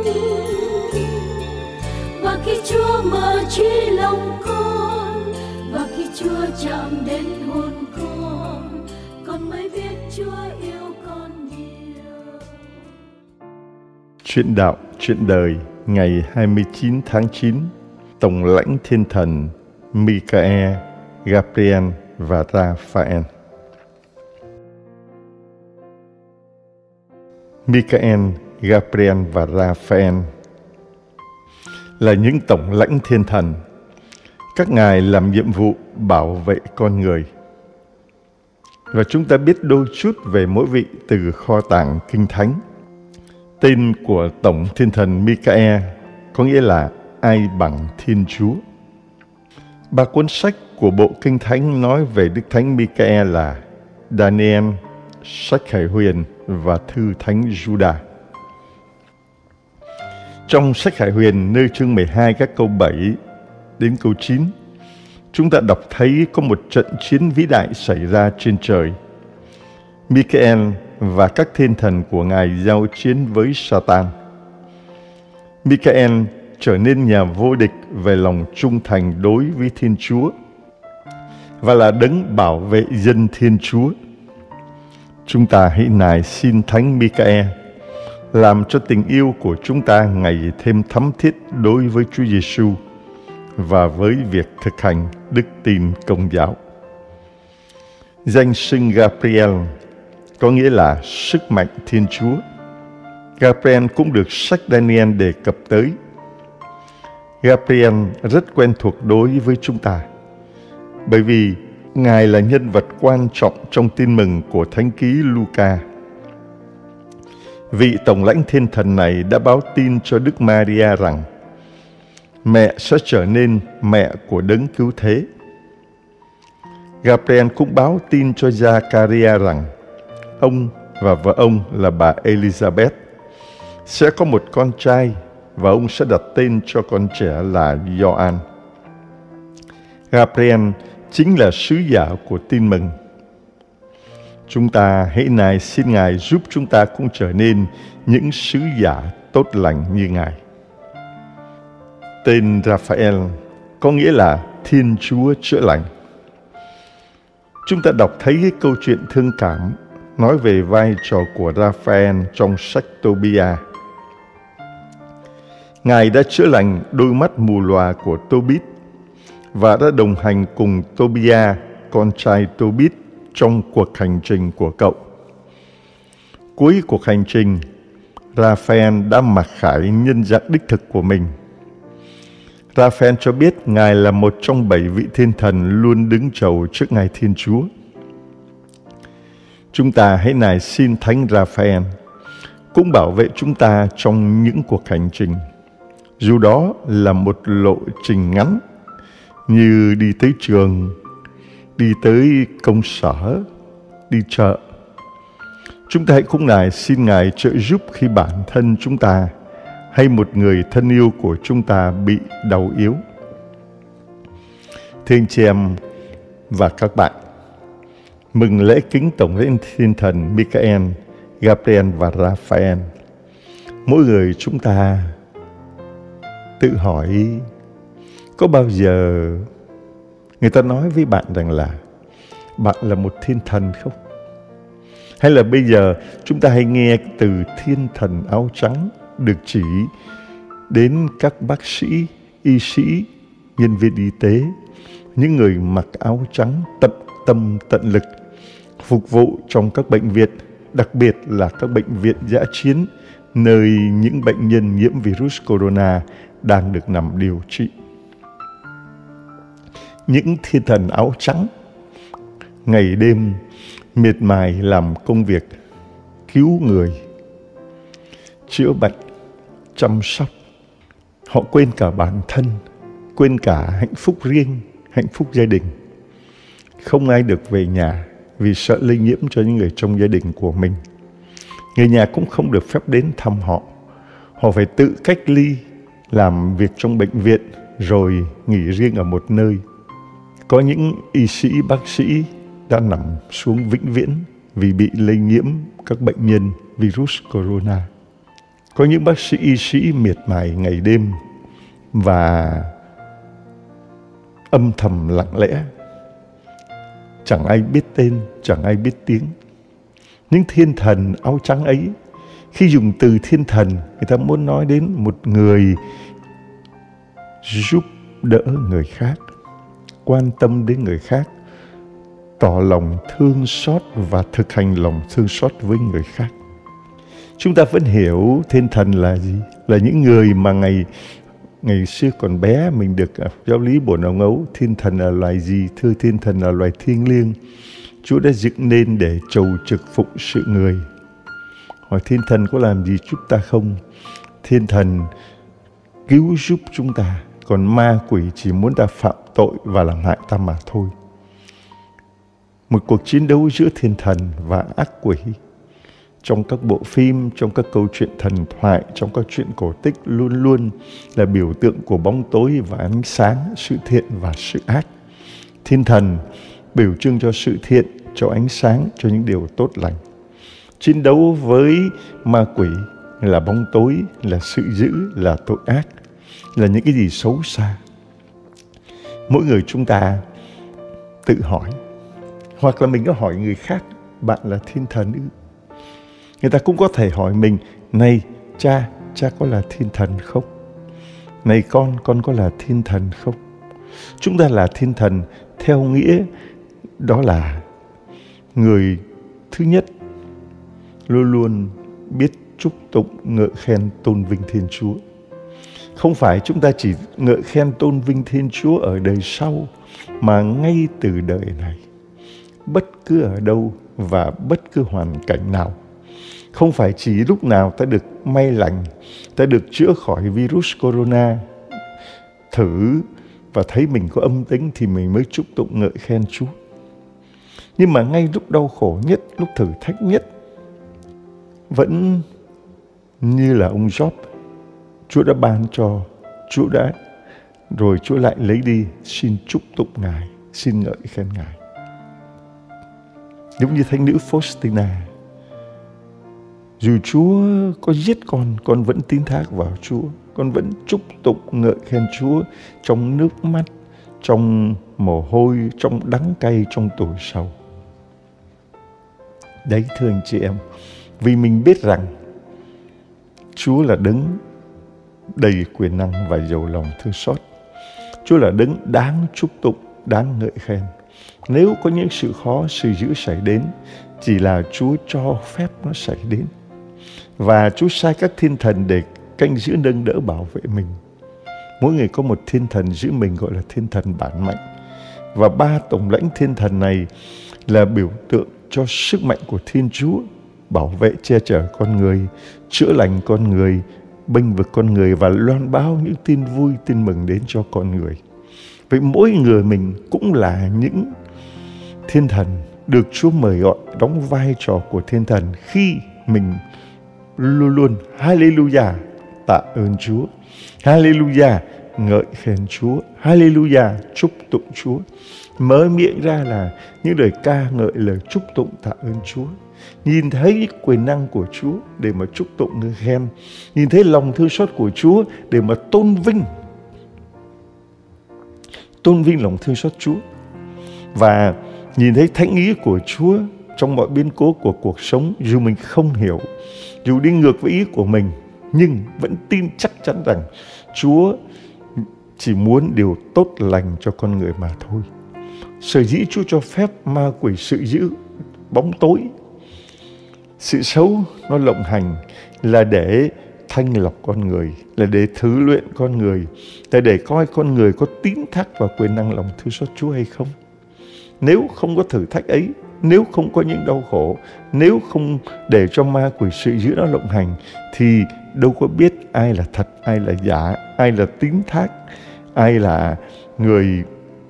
Và khi Chúa mở trí lòng con, và khi Chúa chạm đến hồn con, con mới biết Chúa yêu con nhiều. Chuyện đạo, chuyện đời, ngày hai mươi chín tháng chín, Tổng lãnh thiên thần Michael, Gabriel và Raphael. Michael, Gabriel và Raphael là những tổng lãnh thiên thần. Các ngài làm nhiệm vụ bảo vệ con người. Và chúng ta biết đôi chút về mỗi vị từ kho tàng Kinh Thánh. Tên của Tổng Thiên Thần Michael có nghĩa là ai bằng Thiên Chúa. Ba cuốn sách của bộ Kinh Thánh nói về Đức Thánh Michael là Daniel, sách Khải Huyền và Thư Thánh Juda. Trong sách Khải Huyền nơi chương mười hai các câu bảy đến câu chín, chúng ta đọc thấy có một trận chiến vĩ đại xảy ra trên trời. Michael và các thiên thần của ngài giao chiến với Satan. Michael trở nên nhà vô địch về lòng trung thành đối với Thiên Chúa và là đấng bảo vệ dân Thiên Chúa. Chúng ta hãy nài xin Thánh Michael làm cho tình yêu của chúng ta ngày thêm thắm thiết đối với Chúa Giêsu và với việc thực hành đức tin Công giáo. Danh xưng Gabriel có nghĩa là sức mạnh Thiên Chúa. Gabriel cũng được sách Daniel đề cập tới. Gabriel rất quen thuộc đối với chúng ta, bởi vì Ngài là nhân vật quan trọng trong tin mừng của Thánh ký Luca. Vị tổng lãnh thiên thần này đã báo tin cho Đức Maria rằng mẹ sẽ trở nên mẹ của Đấng Cứu Thế. Gabriel cũng báo tin cho Giacaria rằng ông và vợ ông là bà Elizabeth sẽ có một con trai và ông sẽ đặt tên cho con trẻ là Gioan. Gabriel chính là sứ giả của tin mừng. Chúng ta hãy nài xin Ngài giúp chúng ta cũng trở nên những sứ giả tốt lành như Ngài. Tên Raphael có nghĩa là Thiên Chúa chữa lành. Chúng ta đọc thấy cái câu chuyện thương cảm nói về vai trò của Raphael trong sách Tobia. Ngài đã chữa lành đôi mắt mù lòa của Tobit và đã đồng hành cùng Tobia, con trai Tobit, trong cuộc hành trình của cậu. Cuối cuộc hành trình, Raphael đã mặc khải nhân dạng đích thực của mình. Raphael cho biết Ngài là một trong bảy vị thiên thần luôn đứng chầu trước Ngài Thiên Chúa. Chúng ta hãy nài xin Thánh Raphael cũng bảo vệ chúng ta trong những cuộc hành trình, dù đó là một lộ trình ngắn như đi tới trường, đi tới công sở, đi chợ. Chúng ta hãy cũng nài xin Ngài trợ giúp khi bản thân chúng ta hay một người thân yêu của chúng ta bị đau yếu. Thưa anh chị em và các bạn, mừng lễ kính tổng lãnh thiên thần Michael, Gabriel và Raphael. Mỗi người chúng ta tự hỏi, có bao giờ người ta nói với bạn rằng là bạn là một thiên thần không? Hay là bây giờ chúng ta hay nghe từ thiên thần áo trắng được chỉ đến các bác sĩ, y sĩ, nhân viên y tế, những người mặc áo trắng tận tâm tận lực phục vụ trong các bệnh viện, đặc biệt là các bệnh viện dã chiến nơi những bệnh nhân nhiễm virus corona đang được nằm điều trị. Những thiên thần áo trắng ngày đêm miệt mài làm công việc cứu người, chữa bệnh, chăm sóc. Họ quên cả bản thân, quên cả hạnh phúc riêng, hạnh phúc gia đình. Không ai được về nhà vì sợ lây nhiễm cho những người trong gia đình của mình. Người nhà cũng không được phép đến thăm họ. Họ phải tự cách ly, làm việc trong bệnh viện rồi nghỉ riêng ở một nơi. Có những y sĩ, bác sĩ đã nằm xuống vĩnh viễn vì bị lây nhiễm các bệnh nhân virus corona. Có những bác sĩ, y sĩ miệt mài ngày đêm và âm thầm lặng lẽ, chẳng ai biết tên, chẳng ai biết tiếng. Những thiên thần áo trắng ấy, khi dùng từ thiên thần, người ta muốn nói đến một người giúp đỡ người khác, quan tâm đến người khác, tỏ lòng thương xót và thực hành lòng thương xót với người khác. Chúng ta vẫn hiểu thiên thần là gì? Là những người mà ngày ngày xưa còn bé mình được giáo lý Bổn Ông Ấu. Thiên thần là loài gì? Thưa, thiên thần là loài thiêng liêng, Chúa đã dựng nên để trầu trực phụng sự người. Hỏi thiên thần có làm gì giúp ta không? Thiên thần cứu giúp chúng ta, còn ma quỷ chỉ muốn ta phạm tội và làm hại ta mà thôi. Một cuộc chiến đấu giữa thiên thần và ác quỷ. Trong các bộ phim, trong các câu chuyện thần thoại, trong các chuyện cổ tích luôn luôn là biểu tượng của bóng tối và ánh sáng, sự thiện và sự ác. Thiên thần biểu trưng cho sự thiện, cho ánh sáng, cho những điều tốt lành. Chiến đấu với ma quỷ là bóng tối, là sự dữ, là tội ác, là những cái gì xấu xa. Mỗi người chúng ta tự hỏi, hoặc là mình có hỏi người khác, bạn là thiên thần ư? Người ta cũng có thể hỏi mình, này cha, cha có là thiên thần không? Này con, con có là thiên thần không? Chúng ta là thiên thần theo nghĩa đó là người thứ nhất luôn luôn biết chúc tụng, ngợi khen, tôn vinh Thiên Chúa. Không phải chúng ta chỉ ngợi khen tôn vinh Thiên Chúa ở đời sau, mà ngay từ đời này, bất cứ ở đâu và bất cứ hoàn cảnh nào. Không phải chỉ lúc nào ta được may lành, ta được chữa khỏi virus corona, thử và thấy mình có âm tính thì mình mới chúc tụng ngợi khen Chúa. Nhưng mà ngay lúc đau khổ nhất, lúc thử thách nhất, vẫn như là ông Job, Chúa đã ban cho, Chúa đã, rồi Chúa lại lấy đi, xin chúc tụng Ngài, xin ngợi khen Ngài. Giống như thánh nữ Faustina, dù Chúa có giết con, con vẫn tín thác vào Chúa, con vẫn chúc tụng ngợi khen Chúa trong nước mắt, trong mồ hôi, trong đắng cay, trong tuổi sầu. Đấy thưa anh chị em, vì mình biết rằng Chúa là đấng đầy quyền năng và giàu lòng thương xót. Chúa là đấng đáng chúc tụng, đáng ngợi khen. Nếu có những sự khó, sự dữ xảy đến, chỉ là Chúa cho phép nó xảy đến. Và Chúa sai các thiên thần để canh giữ, nâng đỡ, bảo vệ mình. Mỗi người có một thiên thần giữ mình, gọi là thiên thần bản mạnh. Và ba tổng lãnh thiên thần này là biểu tượng cho sức mạnh của Thiên Chúa, bảo vệ, che chở con người, chữa lành con người, bênh vực con người và loan báo những tin vui, tin mừng đến cho con người. Vậy mỗi người mình cũng là những thiên thần được Chúa mời gọi đóng vai trò của thiên thần khi mình luôn luôn Hallelujah, tạ ơn Chúa, Hallelujah, ngợi khen Chúa, Hallelujah, chúc tụng Chúa. Mở miệng ra là những lời ca ngợi, lời chúc tụng tạ ơn Chúa. Nhìn thấy quyền năng của Chúa để mà chúc tụng ngợi khen. Nhìn thấy lòng thương xót của Chúa để mà tôn vinh. Tôn vinh lòng thương xót Chúa. Và nhìn thấy thánh ý của Chúa trong mọi biến cố của cuộc sống, dù mình không hiểu, dù đi ngược với ý của mình, nhưng vẫn tin chắc chắn rằng Chúa chỉ muốn điều tốt lành cho con người mà thôi. Sở dĩ Chúa cho phép ma quỷ sự dữ, bóng tối, sự xấu nó lộng hành là để thanh lọc con người, là để thử luyện con người, là để coi con người có tín thác vào quyền năng lòng thương xót Chúa hay không. Nếu không có thử thách ấy, nếu không có những đau khổ, nếu không để cho ma quỷ sự dữ nó lộng hành, thì đâu có biết ai là thật, ai là giả, ai là tín thác, ai là người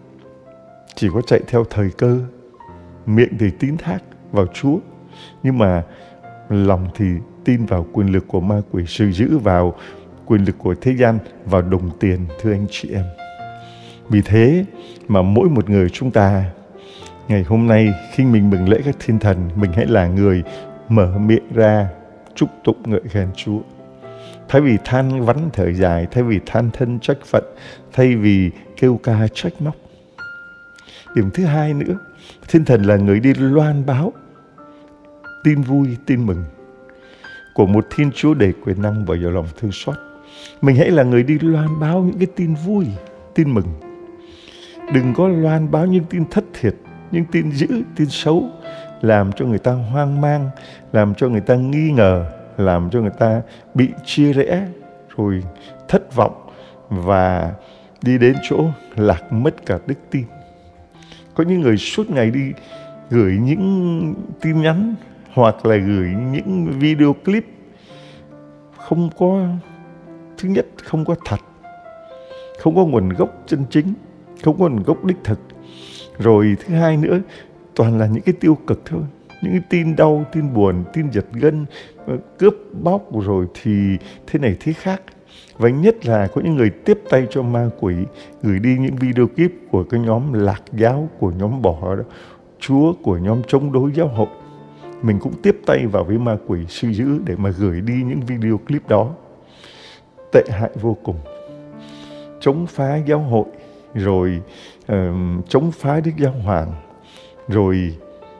chỉ có chạy theo thời cơ, miệng thì tín thác vào Chúa, nhưng mà lòng thì tin vào quyền lực của ma quỷ sự dữ, vào quyền lực của thế gian, vào đồng tiền, thưa anh chị em. Vì thế mà mỗi một người chúng ta ngày hôm nay khi mình mừng lễ các thiên thần, mình hãy là người mở miệng ra chúc tụng ngợi khen Chúa. Thay vì than vãn thở dài, thay vì than thân trách phận, thay vì kêu ca trách móc. Điểm thứ hai nữa, thiên thần là người đi loan báo tin vui, tin mừng của một Thiên Chúa đầy quyền năng và giàu lòng thương xót. Mình hãy là người đi loan báo những cái tin vui, tin mừng. Đừng có loan báo những tin thất thiệt, những tin dữ, tin xấu, làm cho người ta hoang mang, làm cho người ta nghi ngờ, làm cho người ta bị chia rẽ, rồi thất vọng và đi đến chỗ lạc mất cả đức tin. Có những người suốt ngày đi gửi những tin nhắn hoặc là gửi những video clip không có, thứ nhất không có thật, không có nguồn gốc chân chính, không có nguồn gốc đích thực. Rồi thứ hai nữa, toàn là những cái tiêu cực thôi. Những cái tin đau, tin buồn, tin giật gân, cướp bóc rồi thì thế này thế khác. Và nhất là có những người tiếp tay cho ma quỷ gửi đi những video clip của cái nhóm lạc giáo, của nhóm bỏ Chúa, của nhóm chống đối giáo hội. Mình cũng tiếp tay vào với ma quỷ suy dữ để mà gửi đi những video clip đó. Tệ hại vô cùng. Chống phá giáo hội, rồi uh, chống phá Đức Giáo Hoàng, rồi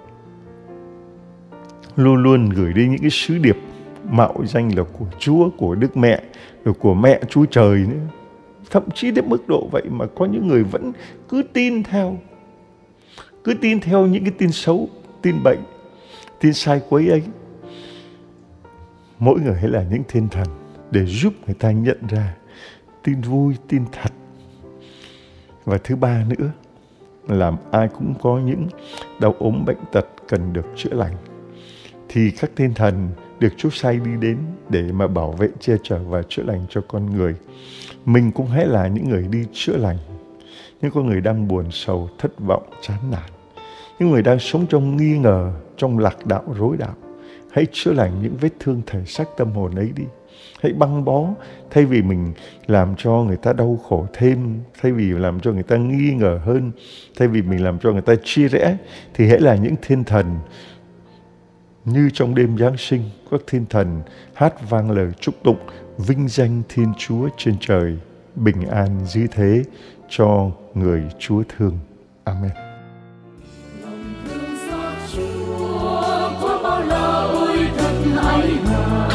luôn luôn gửi đi những cái sứ điệp mạo danh là của Chúa, của Đức Mẹ, rồi của Mẹ Chúa Trời nữa. Thậm chí đến mức độ vậy mà có những người vẫn cứ tin theo, cứ tin theo những cái tin xấu, tin bệnh, tin sai quấy ấy. Mỗi người hãy là những thiên thần để giúp người ta nhận ra tin vui, tin thật. Và thứ ba nữa, làm ai cũng có những đau ốm bệnh tật cần được chữa lành, thì các thiên thần được Chúa sai đi đến để mà bảo vệ, che chở và chữa lành cho con người. Mình cũng hãy là những người đi chữa lành những con người đang buồn sầu, thất vọng, chán nản, những người đang sống trong nghi ngờ, trong lạc đạo, rối đạo. Hãy chữa lành những vết thương thể xác tâm hồn ấy đi. Hãy băng bó, thay vì mình làm cho người ta đau khổ thêm, thay vì làm cho người ta nghi ngờ hơn, thay vì mình làm cho người ta chia rẽ, thì hãy là những thiên thần như trong đêm Giáng sinh, các thiên thần hát vang lời chúc tụng, vinh danh Thiên Chúa trên trời, bình an dưới thế cho người Chúa thương. Amen. Lòng thương xót Chúa qua bao la ôi thật hãi hòa.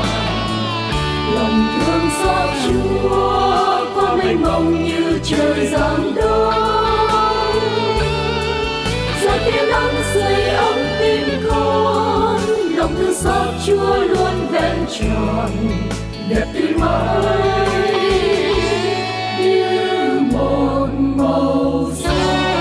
Lòng thương xót Chúa qua mênh mông như trời giáng đông. Giờ tia nắng sưởi ấm tim con, lòng thương xót Chúa luôn vẹn tròn, đẹp tươi mãi như một màu da.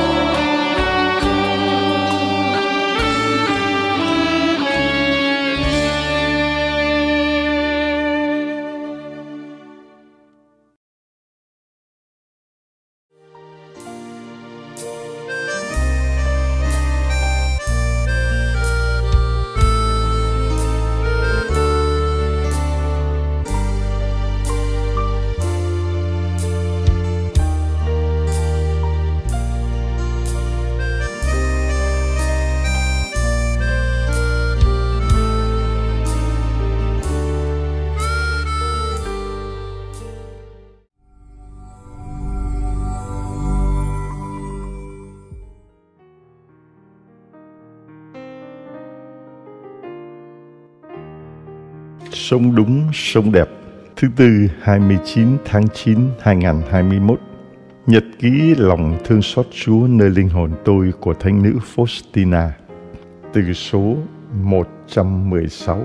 Sống đúng, sống đẹp. Thứ tư, hai mươi chín tháng chín năm hai nghìn không trăm hai mươi mốt. Nhật ký lòng thương xót Chúa nơi linh hồn tôi của thánh nữ Faustina. Từ số một trăm mười sáu.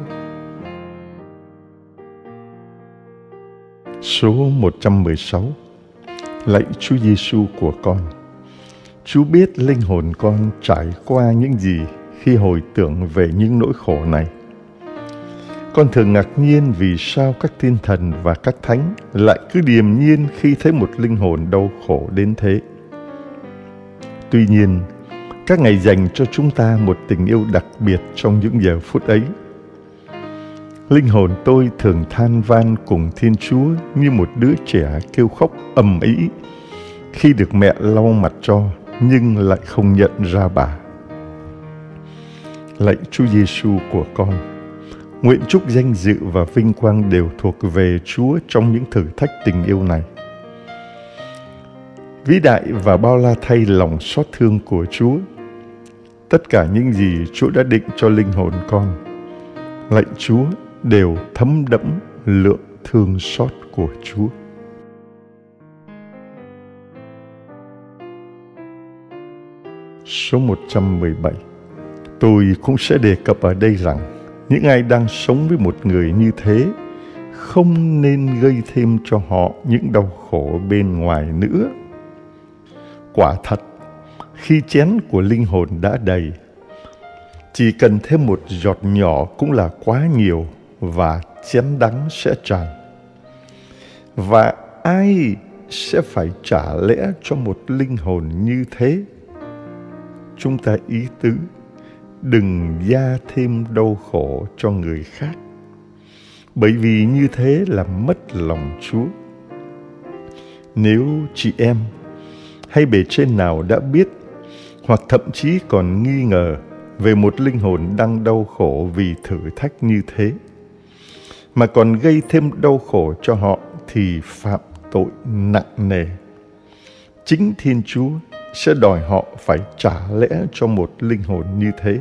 Số một trăm mười sáu. Lạy Chúa Giêsu của con, Chúa biết linh hồn con trải qua những gì khi hồi tưởng về những nỗi khổ này. Con thường ngạc nhiên vì sao các thiên thần và các thánh lại cứ điềm nhiên khi thấy một linh hồn đau khổ đến thế. Tuy nhiên, các Ngài dành cho chúng ta một tình yêu đặc biệt trong những giờ phút ấy. Linh hồn tôi thường than van cùng Thiên Chúa như một đứa trẻ kêu khóc ầm ĩ khi được mẹ lau mặt cho nhưng lại không nhận ra bà. Lạy Chúa Giêsu của con, nguyện chúc danh dự và vinh quang đều thuộc về Chúa trong những thử thách tình yêu này. Vĩ đại và bao la thay lòng xót thương của Chúa, tất cả những gì Chúa đã định cho linh hồn con, lạy Chúa, đều thấm đẫm lượng thương xót của Chúa. Số một trăm mười bảy. Tôi cũng sẽ đề cập ở đây rằng những ai đang sống với một người như thế không nên gây thêm cho họ những đau khổ bên ngoài nữa. Quả thật, khi chén của linh hồn đã đầy, chỉ cần thêm một giọt nhỏ cũng là quá nhiều và chén đắng sẽ tràn. Và ai sẽ phải trả lẽ cho một linh hồn như thế? Chúng ta ý tứ, đừng gia thêm đau khổ cho người khác, bởi vì như thế là mất lòng Chúa. Nếu chị em hay bề trên nào đã biết hoặc thậm chí còn nghi ngờ về một linh hồn đang đau khổ vì thử thách như thế, mà còn gây thêm đau khổ cho họ thì phạm tội nặng nề. Chính Thiên Chúa sẽ đòi họ phải trả lẽ cho một linh hồn như thế.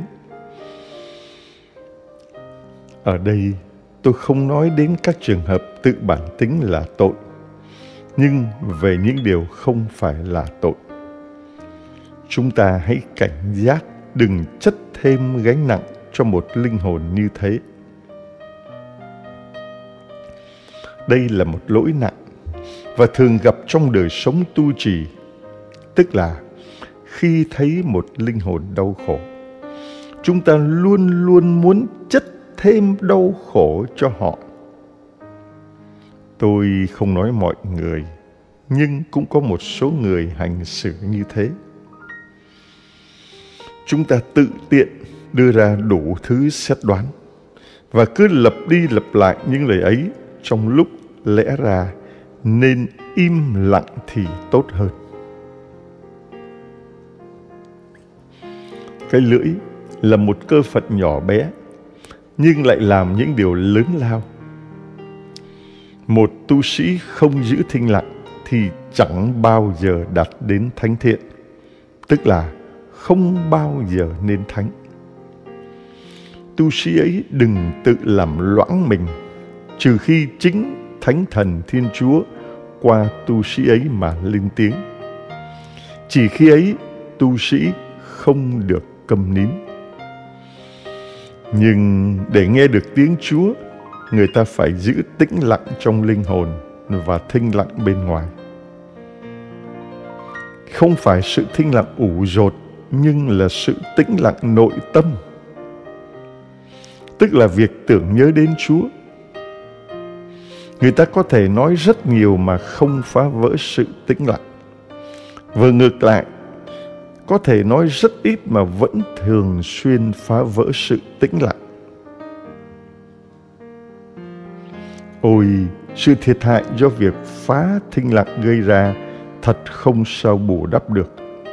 Ở đây tôi không nói đến các trường hợp tự bản tính là tội, nhưng về những điều không phải là tội. Chúng ta hãy cảnh giác đừng chất thêm gánh nặng cho một linh hồn như thế. Đây là một lỗi nặng và thường gặp trong đời sống tu trì, tức là khi thấy một linh hồn đau khổ, chúng ta luôn luôn muốn chất thêm đau khổ cho họ. Tôi không nói mọi người, nhưng cũng có một số người hành xử như thế. Chúng ta tự tiện đưa ra đủ thứ xét đoán và cứ lặp đi lặp lại những lời ấy trong lúc lẽ ra nên im lặng thì tốt hơn. Cái lưỡi là một cơ phận nhỏ bé nhưng lại làm những điều lớn lao. Một tu sĩ không giữ thinh lặng thì chẳng bao giờ đạt đến thánh thiện, tức là không bao giờ nên thánh. Tu sĩ ấy đừng tự làm loãng mình, trừ khi chính Thánh Thần Thiên Chúa qua tu sĩ ấy mà lên tiếng. Chỉ khi ấy tu sĩ không được câm nín. Nhưng để nghe được tiếng Chúa, người ta phải giữ tĩnh lặng trong linh hồn và thinh lặng bên ngoài. Không phải sự thinh lặng ủ dột, nhưng là sự tĩnh lặng nội tâm, tức là việc tưởng nhớ đến Chúa. Người ta có thể nói rất nhiều mà không phá vỡ sự tĩnh lặng, và ngược lại, có thể nói rất ít mà vẫn thường xuyên phá vỡ sự tĩnh lặng. Ôi, sự thiệt hại do việc phá thinh lặng gây ra thật không sao bù đắp được.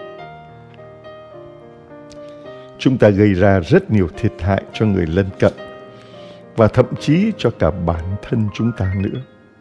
Chúng ta gây ra rất nhiều thiệt hại cho người lân cận và thậm chí cho cả bản thân chúng ta nữa.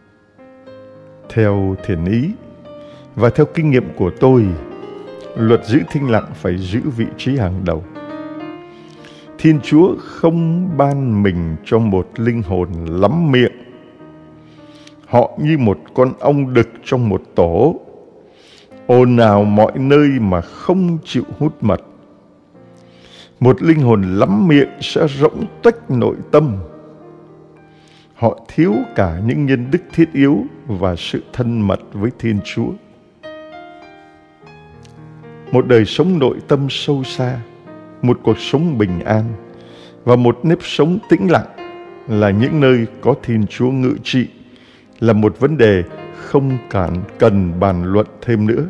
Theo thiền ý và theo kinh nghiệm của tôi, luật giữ thinh lặng phải giữ vị trí hàng đầu. Thiên Chúa không ban mình cho một linh hồn lắm miệng. Họ như một con ong đực trong một tổ, ồn ào mọi nơi mà không chịu hút mật. Một linh hồn lắm miệng sẽ rỗng tuếch nội tâm. Họ thiếu cả những nhân đức thiết yếu và sự thân mật với Thiên Chúa. Một đời sống nội tâm sâu xa, một cuộc sống bình an và một nếp sống tĩnh lặng là những nơi có Thiên Chúa ngự trị, là một vấn đề không cản cần bàn luận thêm nữa.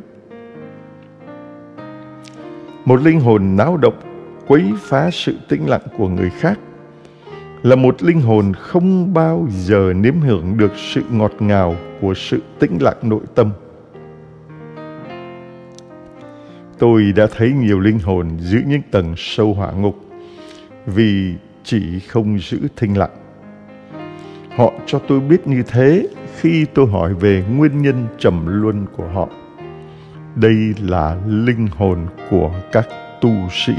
Một linh hồn náo động quấy phá sự tĩnh lặng của người khác là một linh hồn không bao giờ nếm hưởng được sự ngọt ngào của sự tĩnh lặng nội tâm. Tôi đã thấy nhiều linh hồn giữ những tầng sâu hỏa ngục vì chỉ không giữ thinh lặng. Họ cho tôi biết như thế khi tôi hỏi về nguyên nhân trầm luân của họ. Đây là linh hồn của các tu sĩ.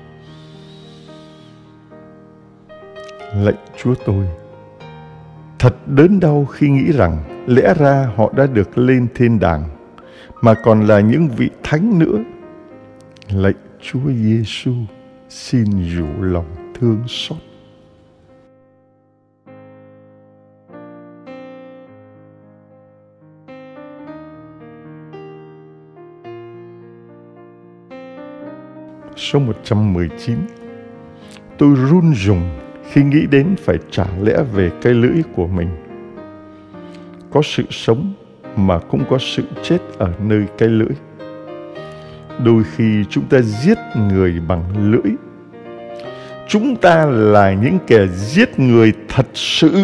Lạy Chúa tôi, thật đớn đau khi nghĩ rằng lẽ ra họ đã được lên thiên đàng, mà còn là những vị thánh nữa. Lạy Chúa Giêsu, xin rủ lòng thương xót. Số một trăm mười chín. Tôi run rùng khi nghĩ đến phải trả lẽ về cái lưỡi của mình. Có sự sống mà cũng có sự chết ở nơi cái lưỡi. Đôi khi chúng ta giết người bằng lưỡi. Chúng ta là những kẻ giết người thật sự.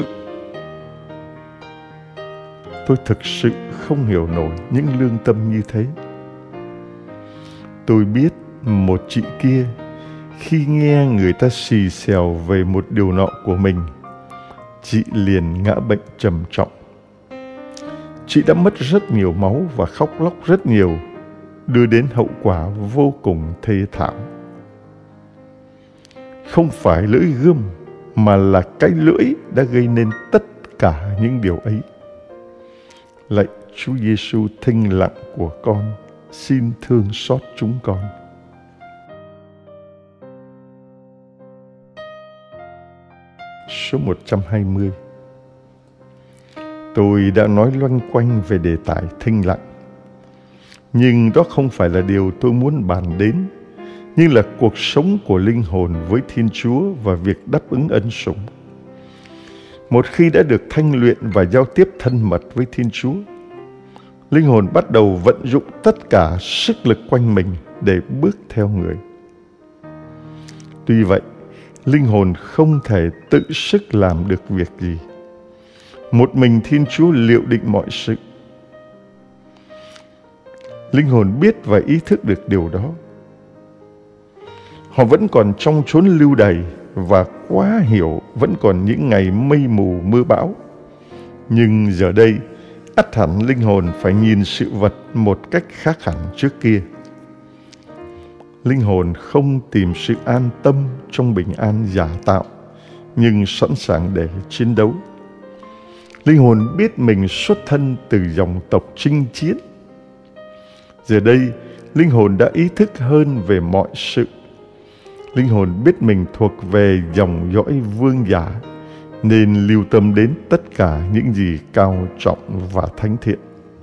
Tôi thực sự không hiểu nổi những lương tâm như thế. Tôi biết một chị kia, khi nghe người ta xì xèo về một điều nọ của mình, chị liền ngã bệnh trầm trọng. Chị đã mất rất nhiều máu và khóc lóc rất nhiều, đưa đến hậu quả vô cùng thê thảm. Không phải lưỡi gươm, mà là cái lưỡi đã gây nên tất cả những điều ấy. Lạy Chúa Giêsu thinh lặng của con, xin thương xót chúng con. Số một trăm hai mươi. Tôi đã nói loanh quanh về đề tài thinh lặng, nhưng đó không phải là điều tôi muốn bàn đến, nhưng là cuộc sống của linh hồn với Thiên Chúa và việc đáp ứng ân sủng. Một khi đã được thanh luyện và giao tiếp thân mật với Thiên Chúa, linh hồn bắt đầu vận dụng tất cả sức lực quanh mình để bước theo người. Tuy vậy, linh hồn không thể tự sức làm được việc gì. Một mình Thiên Chúa liệu định mọi sự. Linh hồn biết và ý thức được điều đó. Họ vẫn còn trong chốn lưu đày và quá hiểu vẫn còn những ngày mây mù mưa bão. Nhưng giờ đây, ắt hẳn linh hồn phải nhìn sự vật một cách khác hẳn trước kia. Linh hồn không tìm sự an tâm trong bình an giả tạo, nhưng sẵn sàng để chiến đấu. Linh hồn biết mình xuất thân từ dòng tộc chinh chiến. Giờ đây, linh hồn đã ý thức hơn về mọi sự. Linh hồn biết mình thuộc về dòng dõi vương giả, nên lưu tâm đến tất cả những gì cao trọng và thánh thiện.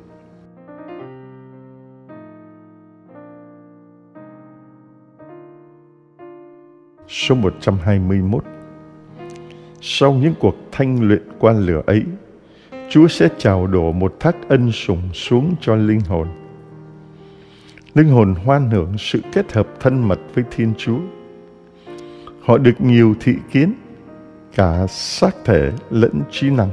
Số một trăm hai mươi mốt. Sau những cuộc thanh luyện qua lửa ấy, Chúa sẽ trào đổ một thác ân sủng xuống cho linh hồn. Linh hồn hoan hưởng sự kết hợp thân mật với Thiên Chúa. Họ được nhiều thị kiến, cả xác thể lẫn trí năng.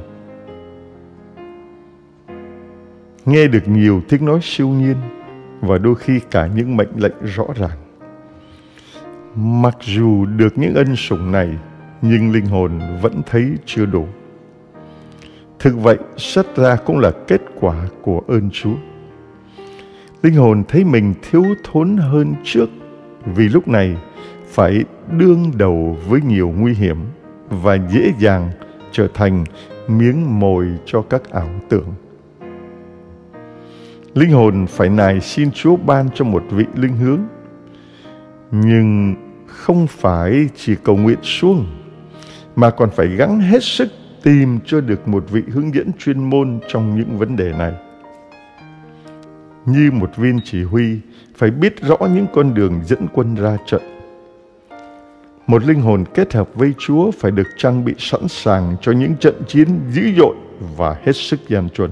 Nghe được nhiều tiếng nói siêu nhiên và đôi khi cả những mệnh lệnh rõ ràng. Mặc dù được những ân sủng này, nhưng linh hồn vẫn thấy chưa đủ. Thực vậy, xét ra cũng là kết quả của ơn Chúa. Linh hồn thấy mình thiếu thốn hơn trước, vì lúc này phải đương đầu với nhiều nguy hiểm và dễ dàng trở thành miếng mồi cho các ảo tưởng. Linh hồn phải nài xin Chúa ban cho một vị linh hướng, nhưng không phải chỉ cầu nguyện suông, mà còn phải gắng hết sức tìm cho được một vị hướng dẫn chuyên môn trong những vấn đề này. Như một viên chỉ huy phải biết rõ những con đường dẫn quân ra trận. Một linh hồn kết hợp với Chúa phải được trang bị sẵn sàng cho những trận chiến dữ dội và hết sức gian truân.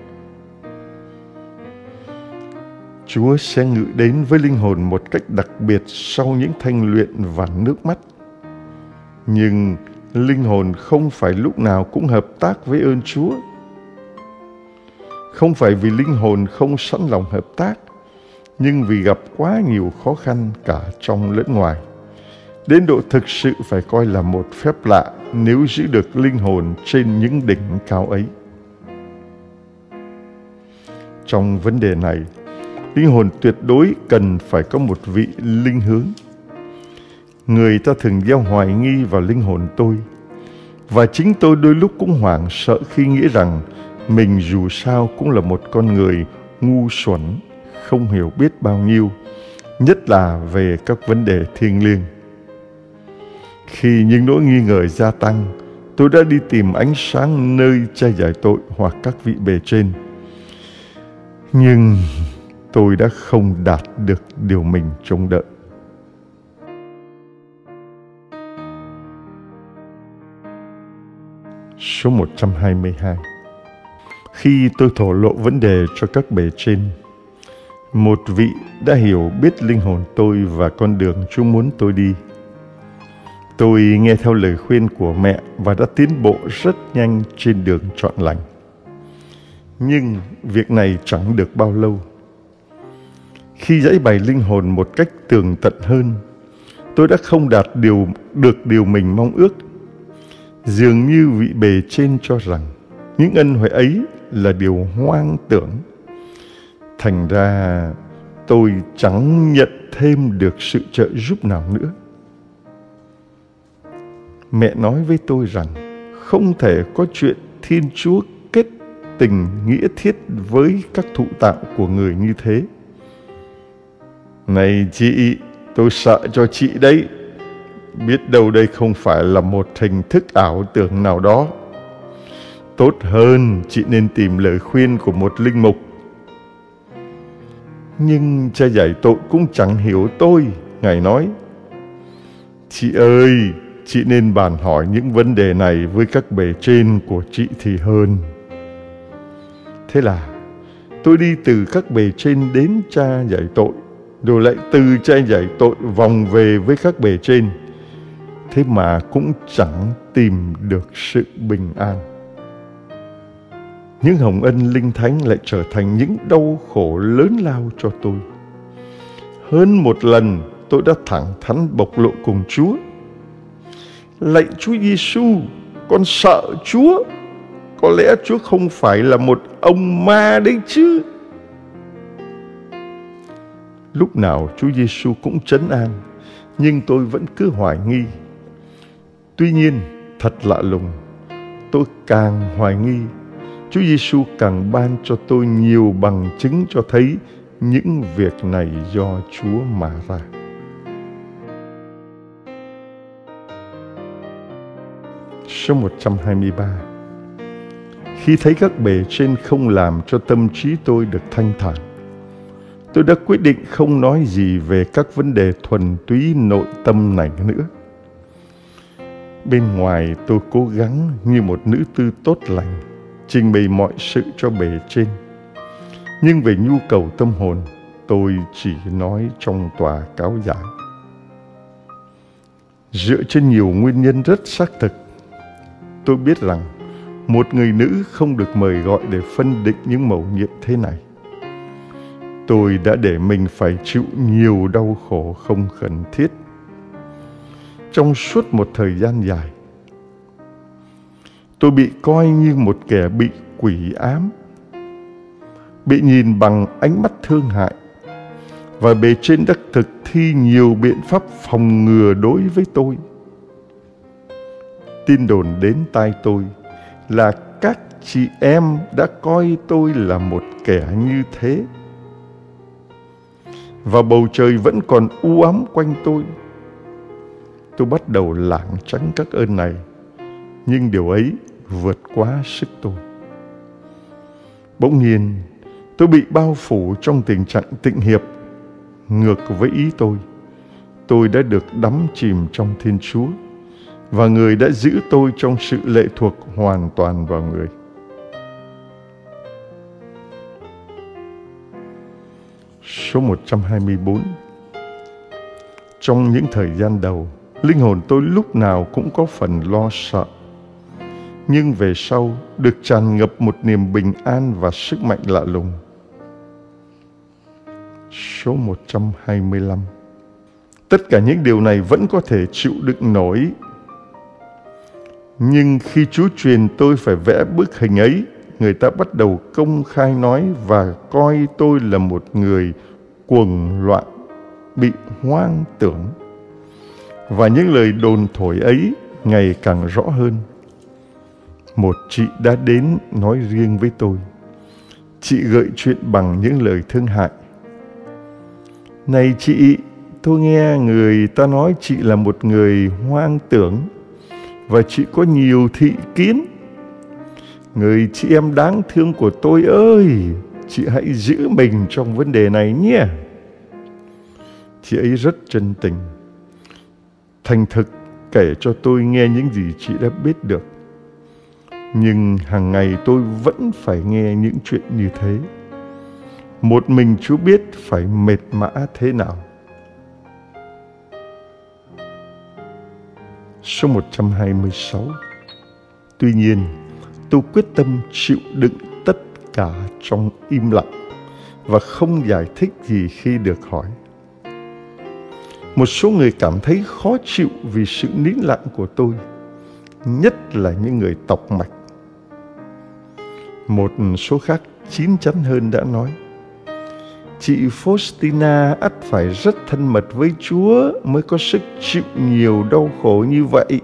Chúa sẽ ngự đến với linh hồn một cách đặc biệt sau những thanh luyện và nước mắt. Nhưng linh hồn không phải lúc nào cũng hợp tác với ơn Chúa. Không phải vì linh hồn không sẵn lòng hợp tác, nhưng vì gặp quá nhiều khó khăn cả trong lẫn ngoài, đến độ thực sự phải coi là một phép lạ nếu giữ được linh hồn trên những đỉnh cao ấy. Trong vấn đề này, linh hồn tuyệt đối cần phải có một vị linh hướng. Người ta thường gieo hoài nghi vào linh hồn tôi, và chính tôi đôi lúc cũng hoảng sợ khi nghĩ rằng mình dù sao cũng là một con người ngu xuẩn, không hiểu biết bao nhiêu, nhất là về các vấn đề thiêng liêng. Khi những nỗi nghi ngờ gia tăng, tôi đã đi tìm ánh sáng nơi cha giải tội hoặc các vị bề trên. Nhưng tôi đã không đạt được điều mình trông đợi. Số một trăm hai mươi hai. Khi tôi thổ lộ vấn đề cho các bề trên, một vị đã hiểu biết linh hồn tôi và con đường Chúa muốn tôi đi. Tôi nghe theo lời khuyên của mẹ và đã tiến bộ rất nhanh trên đường trọn lành. Nhưng việc này chẳng được bao lâu. Khi giãi bày linh hồn một cách tường tận hơn, tôi đã không đạt điều, được điều mình mong ước. Dường như vị bề trên cho rằng những ân huệ ấy là điều hoang tưởng. Thành ra tôi chẳng nhận thêm được sự trợ giúp nào nữa. Mẹ nói với tôi rằng không thể có chuyện Thiên Chúa kết tình nghĩa thiết với các thụ tạo của người như thế. Này chị, tôi sợ cho chị đấy. Biết đâu đây không phải là một hình thức ảo tưởng nào đó. tốt hơn chị nên tìm lời khuyên của một linh mục. Nhưng cha giải tội cũng chẳng hiểu tôi. Ngài nói, chị ơi, chị nên bàn hỏi những vấn đề này với các bề trên của chị thì hơn. Thế là tôi đi từ các bề trên đến cha giải tội, rồi lại từ cha giải tội vòng về với các bề trên. Thế mà cũng chẳng tìm được sự bình an. Những hồng ân linh thánh lại trở thành những đau khổ lớn lao cho tôi. Hơn một lần tôi đã thẳng thắn bộc lộ cùng Chúa: lạy Chúa Giêsu, con sợ Chúa. Có lẽ Chúa không phải là một ông ma đấy chứ. Lúc nào Chúa Giêsu cũng trấn an, nhưng tôi vẫn cứ hoài nghi. Tuy nhiên, thật lạ lùng, tôi càng hoài nghi, Chúa Giêsu càng ban cho tôi nhiều bằng chứng cho thấy những việc này do Chúa mà ra. Số một trăm hai mươi ba. Khi thấy các bề trên không làm cho tâm trí tôi được thanh thản, tôi đã quyết định không nói gì về các vấn đề thuần túy nội tâm này nữa. Bên ngoài tôi cố gắng như một nữ tư tốt lành, trình bày mọi sự cho bề trên. Nhưng về nhu cầu tâm hồn, tôi chỉ nói trong tòa cáo giải. Dựa trên nhiều nguyên nhân rất xác thực, tôi biết rằng một người nữ không được mời gọi để phân định những mầu nhiệm thế này. Tôi đã để mình phải chịu nhiều đau khổ không cần thiết trong suốt một thời gian dài. Tôi bị coi như một kẻ bị quỷ ám, bị nhìn bằng ánh mắt thương hại, và bề trên đã thực thi nhiều biện pháp phòng ngừa đối với tôi. Tin đồn đến tai tôi là các chị em đã coi tôi là một kẻ như thế, và bầu trời vẫn còn u ám quanh tôi. Tôi bắt đầu lảng tránh các ơn này, nhưng điều ấy vượt quá sức tôi. Bỗng nhiên, tôi bị bao phủ trong tình trạng tịnh hiệp. Ngược với ý tôi, tôi đã được đắm chìm trong Thiên Chúa, và Người đã giữ tôi trong sự lệ thuộc hoàn toàn vào Người. Số một trăm hai mươi bốn. Trong những thời gian đầu, linh hồn tôi lúc nào cũng có phần lo sợ. Nhưng về sau, được tràn ngập một niềm bình an và sức mạnh lạ lùng. Số một trăm hai mươi lăm. Tất cả những điều này vẫn có thể chịu đựng nổi. Nhưng khi Chúa truyền tôi phải vẽ bức hình ấy, người ta bắt đầu công khai nói và coi tôi là một người cuồng loạn, bị hoang tưởng. Và những lời đồn thổi ấy ngày càng rõ hơn. Một chị đã đến nói riêng với tôi. Chị gợi chuyện bằng những lời thương hại. Này chị, tôi nghe người ta nói chị là một người hoang tưởng, và chị có nhiều thị kiến. Người chị em đáng thương của tôi ơi, chị hãy giữ mình trong vấn đề này nhé. Chị ấy rất chân tình, thành thực kể cho tôi nghe những gì chị đã biết được. Nhưng hàng ngày tôi vẫn phải nghe những chuyện như thế. Một mình Chúa biết phải mệt mã thế nào. Số một trăm hai mươi sáu. Tuy nhiên, tôi quyết tâm chịu đựng tất cả trong im lặng và không giải thích gì khi được hỏi. Một số người cảm thấy khó chịu vì sự nín lặng của tôi, nhất là những người tọc mạch. Một số khác chín chắn hơn đã nói: chị Faustina ắt phải rất thân mật với Chúa mới có sức chịu nhiều đau khổ như vậy.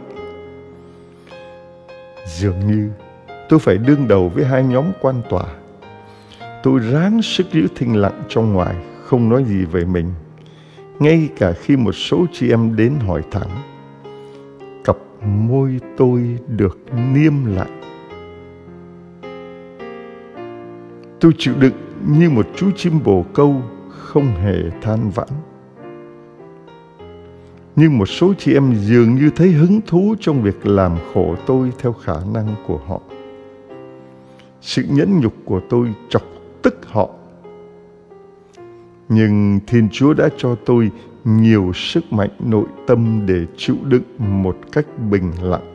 Dường như tôi phải đương đầu với hai nhóm quan tòa. Tôi ráng sức giữ thinh lặng trong ngoài, không nói gì về mình, ngay cả khi một số chị em đến hỏi thẳng. Cặp môi tôi được niêm lại. Tôi chịu đựng như một chú chim bồ câu, không hề than vãn. Nhưng một số chị em dường như thấy hứng thú trong việc làm khổ tôi theo khả năng của họ. Sự nhẫn nhục của tôi chọc tức họ. Nhưng Thiên Chúa đã cho tôi nhiều sức mạnh nội tâm để chịu đựng một cách bình lặng.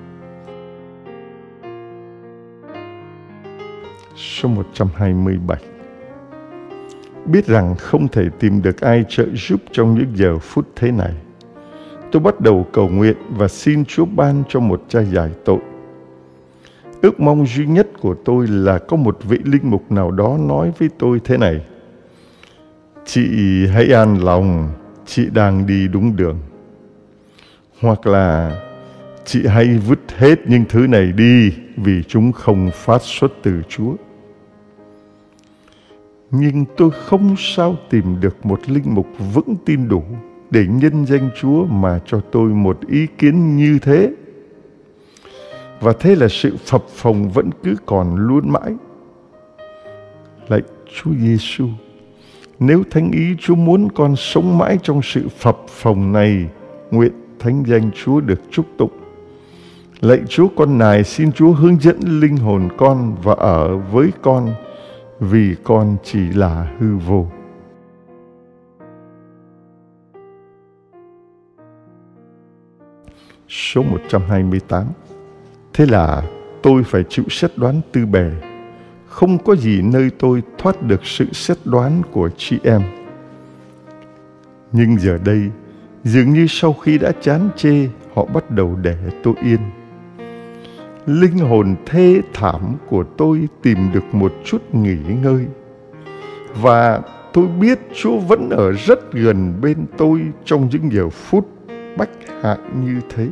Số một trăm hai mươi bảy. Biết rằng không thể tìm được ai trợ giúp trong những giờ phút thế này, tôi bắt đầu cầu nguyện và xin Chúa ban cho một cha giải tội. Ước mong duy nhất của tôi là có một vị linh mục nào đó nói với tôi thế này: chị hãy an lòng, chị đang đi đúng đường. Hoặc là chị hãy vứt hết những thứ này đi vì chúng không phát xuất từ Chúa. Nhưng tôi không sao tìm được một linh mục vững tin đủ để nhân danh Chúa mà cho tôi một ý kiến như thế. Và thế là sự phập phồng vẫn cứ còn luôn mãi. Lạy Chúa Giêsu, nếu thánh ý Chúa muốn con sống mãi trong sự phập phồng này, nguyện thánh danh Chúa được chúc tụng. Lạy Chúa, con nài xin Chúa hướng dẫn linh hồn con và ở với con, vì con chỉ là hư vô. Số một trăm hai mươi tám. Thế là tôi phải chịu xét đoán tư bề. Không có gì nơi tôi thoát được sự xét đoán của chị em. Nhưng giờ đây, dường như sau khi đã chán chê, họ bắt đầu để tôi yên. Linh hồn thê thảm của tôi tìm được một chút nghỉ ngơi. Và tôi biết Chúa vẫn ở rất gần bên tôi trong những giờ phút bách hại như thế.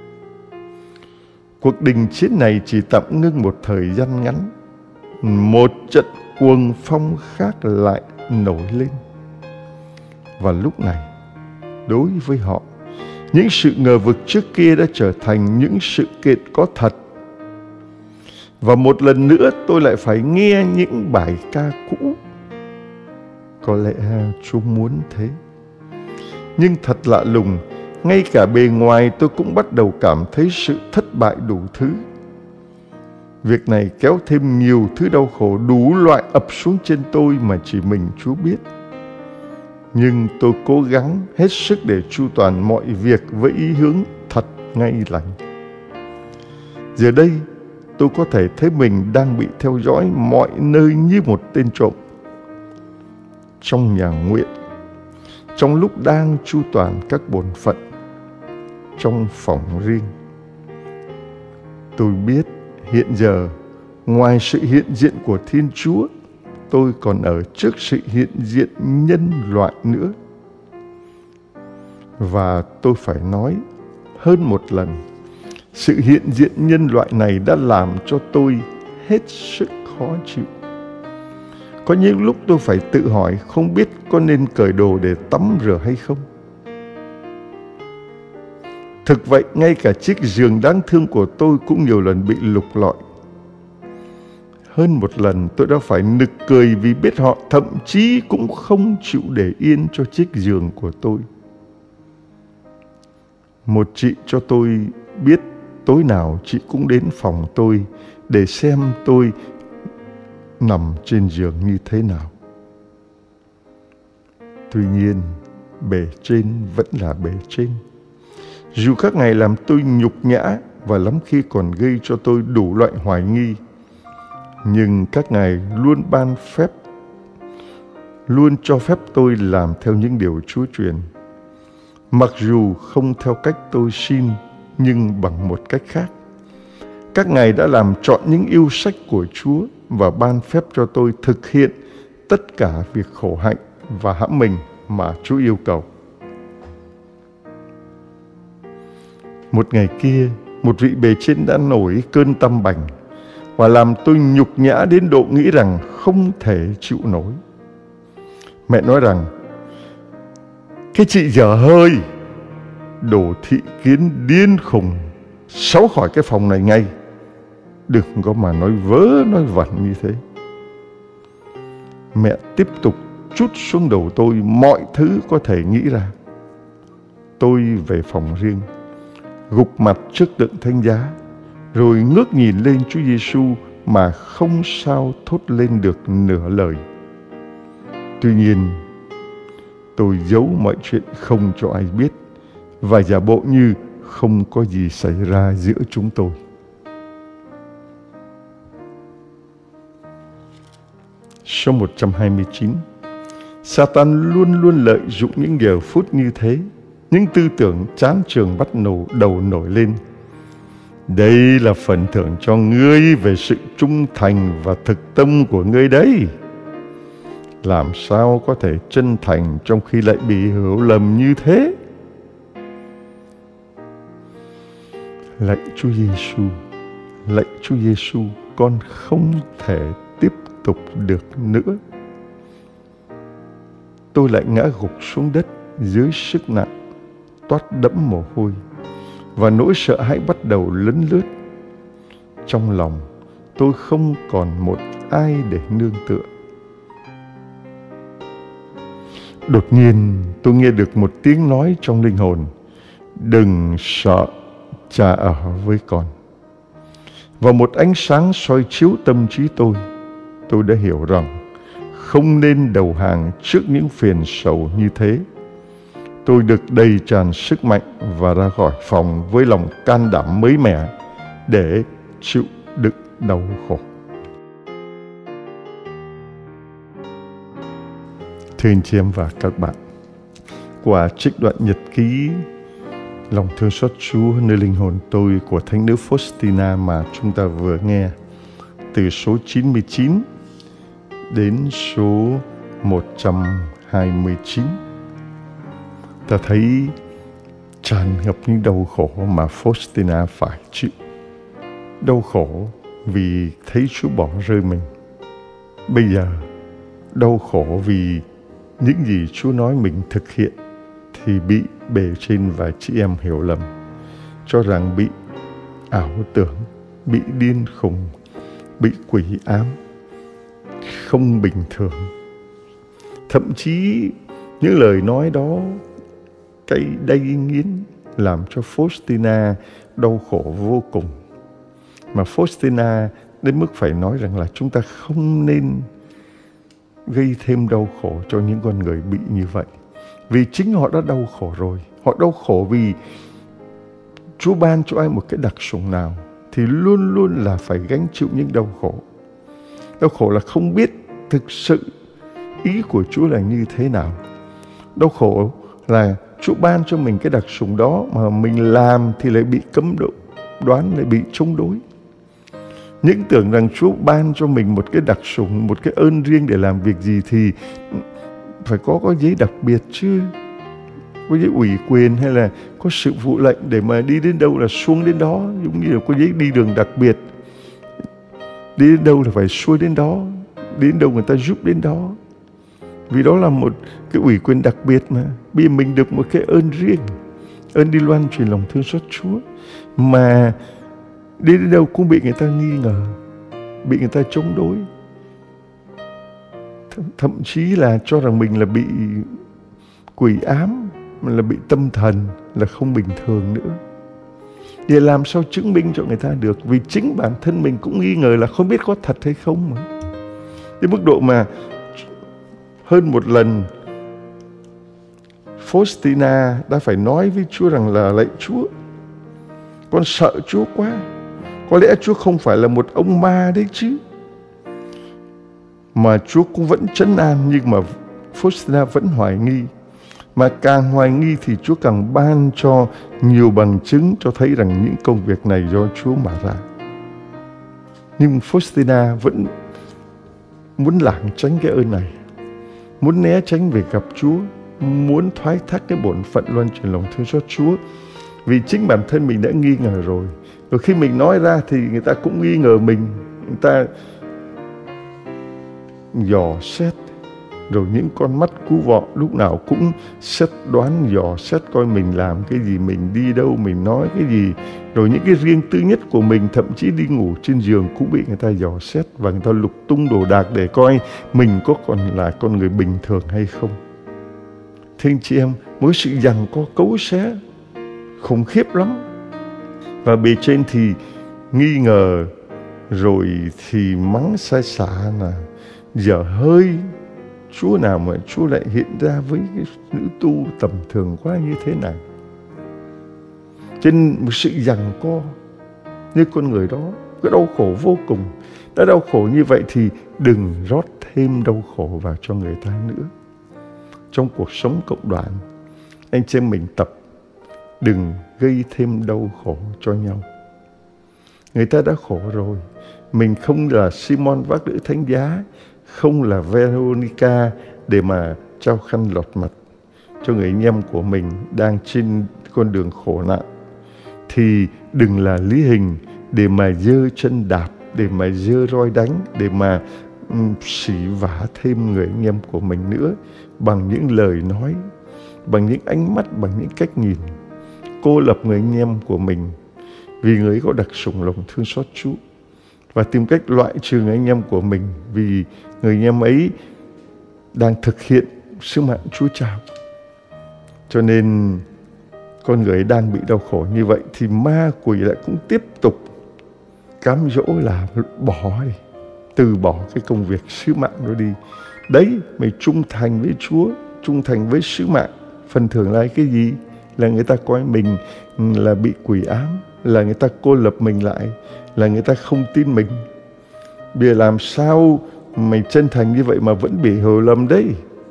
Cuộc đình chiến này chỉ tạm ngưng một thời gian ngắn. Một trận cuồng phong khác lại nổi lên. Và lúc này, đối với họ, những sự ngờ vực trước kia đã trở thành những sự kiện có thật. Và một lần nữa tôi lại phải nghe những bài ca cũ. Có lẽ Chúa muốn thế. Nhưng thật lạ lùng, ngay cả bề ngoài tôi cũng bắt đầu cảm thấy sự thất bại đủ thứ. Việc này kéo thêm nhiều thứ đau khổ đủ loại ập xuống trên tôi mà chỉ mình Chúa biết. Nhưng tôi cố gắng hết sức để chu toàn mọi việc với ý hướng thật ngay lành. Giờ đây, tôi có thể thấy mình đang bị theo dõi mọi nơi như một tên trộm. Trong nhà nguyện, trong lúc đang chu toàn các bổn phận, trong phòng riêng. Tôi biết hiện giờ, ngoài sự hiện diện của Thiên Chúa, tôi còn ở trước sự hiện diện nhân loại nữa. Và tôi phải nói hơn một lần, sự hiện diện nhân loại này đã làm cho tôi hết sức khó chịu. Có những lúc tôi phải tự hỏi không biết có nên cởi đồ để tắm rửa hay không. Thực vậy, ngay cả chiếc giường đáng thương của tôi cũng nhiều lần bị lục lọi. Hơn một lần tôi đã phải nực cười vì biết họ thậm chí cũng không chịu để yên cho chiếc giường của tôi. Một chị cho tôi biết tối nào chị cũng đến phòng tôi để xem tôi nằm trên giường như thế nào. Tuy nhiên, bề trên vẫn là bề trên. Dù các ngày làm tôi nhục nhã và lắm khi còn gây cho tôi đủ loại hoài nghi, nhưng các ngài luôn ban phép, luôn cho phép tôi làm theo những điều Chúa truyền. Mặc dù không theo cách tôi xin, nhưng bằng một cách khác. Các ngài đã làm trọn những yêu sách của Chúa và ban phép cho tôi thực hiện tất cả việc khổ hạnh và hãm mình mà Chúa yêu cầu. Một ngày kia, một vị bề trên đã nổi cơn tâm bành và làm tôi nhục nhã đến độ nghĩ rằng không thể chịu nổi. Mẹ nói rằng, cái chị dở hơi, đồ thị kiến điên khùng, xấu khỏi cái phòng này ngay. Đừng có mà nói vớ nói vẩn như thế. mẹ tiếp tục trút xuống đầu tôi mọi thứ có thể nghĩ ra. Tôi về phòng riêng, gục mặt trước tượng thánh giá, rồi ngước nhìn lên Chúa Giêsu mà không sao thốt lên được nửa lời. Tuy nhiên, tôi giấu mọi chuyện không cho ai biết và giả bộ như không có gì xảy ra giữa chúng tôi. Số một trăm hai mươi chín. Satan luôn luôn lợi dụng những giờ phút như thế. Những tư tưởng chán chường bắt nổ đầu nổi lên. Đây là phần thưởng cho ngươi về sự trung thành và thực tâm của ngươi đấy. Làm sao có thể chân thành trong khi lại bị hiểu lầm như thế? Lạy Chúa Giêsu, lạy Chúa Giêsu, con không thể tiếp tục được nữa. Tôi lại ngã gục xuống đất dưới sức nặng, toát đẫm mồ hôi, và nỗi sợ hãi bắt đầu lấn lướt. Trong lòng tôi không còn một ai để nương tựa. Đột nhiên tôi nghe được một tiếng nói trong linh hồn: đừng sợ, Cha ở với con. Và một ánh sáng soi chiếu tâm trí tôi. Tôi đã hiểu rằng không nên đầu hàng trước những phiền sầu như thế. Tôi được đầy tràn sức mạnh và ra khỏi phòng với lòng can đảm mới mẻ để chịu đựng đau khổ. Thưa anh chị em và các bạn, qua trích đoạn nhật ký Lòng thương xót Chúa nơi linh hồn tôi của Thánh nữ Faustina mà chúng ta vừa nghe, từ số chín mươi chín đến số một trăm hai mươi chín, ta thấy tràn ngập những đau khổ mà Faustina phải chịu. Đau khổ vì thấy Chúa bỏ rơi mình. Bây giờ đau khổ vì những gì Chúa nói mình thực hiện thì bị bề trên và chị em hiểu lầm, cho rằng bị ảo tưởng, bị điên khùng, bị quỷ ám, không bình thường. Thậm chí những lời nói đó cay đay nghiến làm cho Faustina đau khổ vô cùng. Mà Faustina đến mức phải nói rằng là chúng ta không nên gây thêm đau khổ cho những con người bị như vậy. Vì chính họ đã đau khổ rồi. Họ đau khổ vì Chúa ban cho ai một cái đặc sủng nào thì luôn luôn là phải gánh chịu những đau khổ. Đau khổ là không biết thực sự ý của Chúa là như thế nào. Đau khổ là Chúa ban cho mình cái đặc sủng đó mà mình làm thì lại bị cấm đoán, lại bị chống đối. Những tưởng rằng Chúa ban cho mình một cái đặc sủng, một cái ơn riêng để làm việc gì thì phải có có giấy đặc biệt chứ. Có giấy ủy quyền hay là có sự vụ lệnh để mà đi đến đâu là xuống đến đó. Giống như là có giấy đi đường đặc biệt. Đi đến đâu là phải xuôi đến đó. Đi đến đâu người ta giúp đến đó. Vì đó là một cái ủy quyền đặc biệt mà. Bây giờ mình được một cái ơn riêng. Ơn đi loan truyền lòng thương xót Chúa. Mà đi đến đâu cũng bị người ta nghi ngờ, bị người ta chống đối. Thậm chí là cho rằng mình là bị quỷ ám, là bị tâm thần, là không bình thường nữa. Để làm sao chứng minh cho người ta được? Vì chính bản thân mình cũng nghi ngờ là không biết có thật hay không mà. Đến mức độ mà hơn một lần Faustina đã phải nói với Chúa rằng là: lạy Chúa, con sợ Chúa quá. Có lẽ Chúa không phải là một ông ma đấy chứ. Mà Chúa cũng vẫn trấn an, nhưng mà Faustina vẫn hoài nghi. Mà càng hoài nghi thì Chúa càng ban cho nhiều bằng chứng cho thấy rằng những công việc này do Chúa mà ra. Nhưng Faustina vẫn muốn lảng tránh cái ơn này, muốn né tránh việc gặp Chúa, muốn thoái thác cái bổn phận loan truyền lòng thương xót Chúa. Vì chính bản thân mình đã nghi ngờ rồi. Rồi khi mình nói ra thì người ta cũng nghi ngờ mình. Người ta dò xét, Rồi những con mắt cú vọ lúc nào cũng xét đoán, dò xét coi mình làm cái gì, mình đi đâu, mình nói cái gì. Rồi những cái riêng tư nhất của mình, thậm chí đi ngủ trên giường cũng bị người ta dò xét và người ta lục tung đồ đạc để coi mình có còn là con người bình thường hay không. Thưa anh chị em, mỗi sự giằng co cấu xé khủng khiếp lắm. Và bề trên thì nghi ngờ, rồi thì mắng sai xả là dở hơi. Chúa nào mà Chúa lại hiện ra với cái nữ tu tầm thường quá như thế này. Trên một sự giằng co như con người đó, cái đau khổ vô cùng. Đã đau khổ như vậy thì đừng rót thêm đau khổ vào cho người ta nữa. Trong cuộc sống cộng đoàn, anh chị em mình tập đừng gây thêm đau khổ cho nhau. Người ta đã khổ rồi. Mình không là Simon vác đỡ thánh giá, không là Veronica để mà trao khăn lọt mặt cho người anh em của mình đang trên con đường khổ nạn. Thì đừng là Lý Hình để mà giơ chân đạp, để mà giơ roi đánh, để mà um, xỉ vả thêm người anh em của mình nữa bằng những lời nói, bằng những ánh mắt, bằng những cách nhìn. Cô lập người anh em của mình vì người ấy có đặc sủng lòng thương xót Chúa, và tìm cách loại trừ người anh em của mình vì người anh em ấy đang thực hiện sứ mạng Chúa trao. Cho nên con người ấy đang bị đau khổ như vậy thì ma quỷ lại cũng tiếp tục cám dỗ là bỏ đi, từ bỏ cái công việc sứ mạng đó đi. Đấy, mày trung thành với Chúa, trung thành với sứ mạng. Phần thưởng là cái gì? Là người ta coi mình là bị quỷ ám, là người ta cô lập mình lại, là người ta không tin mình. Bây giờ làm sao mày chân thành như vậy mà vẫn bị hiểu lầm đấy?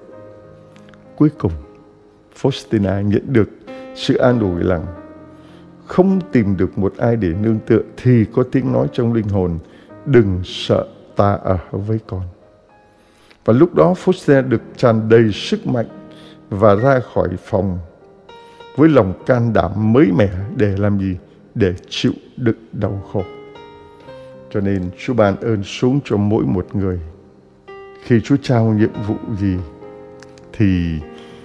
Cuối cùng, Faustina nhận được sự an ủi rằng không tìm được một ai để nương tựa thì có tiếng nói trong linh hồn: đừng sợ, ta ở với con. Và lúc đó Faustina được tràn đầy sức mạnh và ra khỏi phòng với lòng can đảm mới mẻ để làm gì? Để chịu đựng đau khổ. Cho nên Chúa ban ơn xuống cho mỗi một người. Khi Chúa trao nhiệm vụ gì thì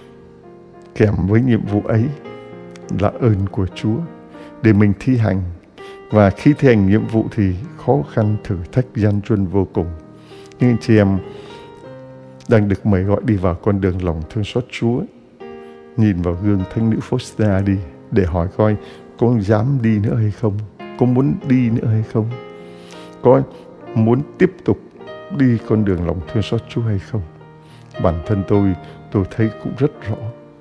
kèm với nhiệm vụ ấy là ơn của Chúa để mình thi hành. Và khi thi hành nhiệm vụ thì khó khăn, thử thách, gian truân vô cùng. Nhưng anh chị em đang được mời gọi đi vào con đường lòng thương xót Chúa. Nhìn vào gương thánh nữ Faustina đi để hỏi coi có dám đi nữa hay không, có muốn đi nữa hay không, có muốn tiếp tục đi con đường lòng thương xót Chúa hay không. Bản thân tôi, tôi thấy cũng rất rõ.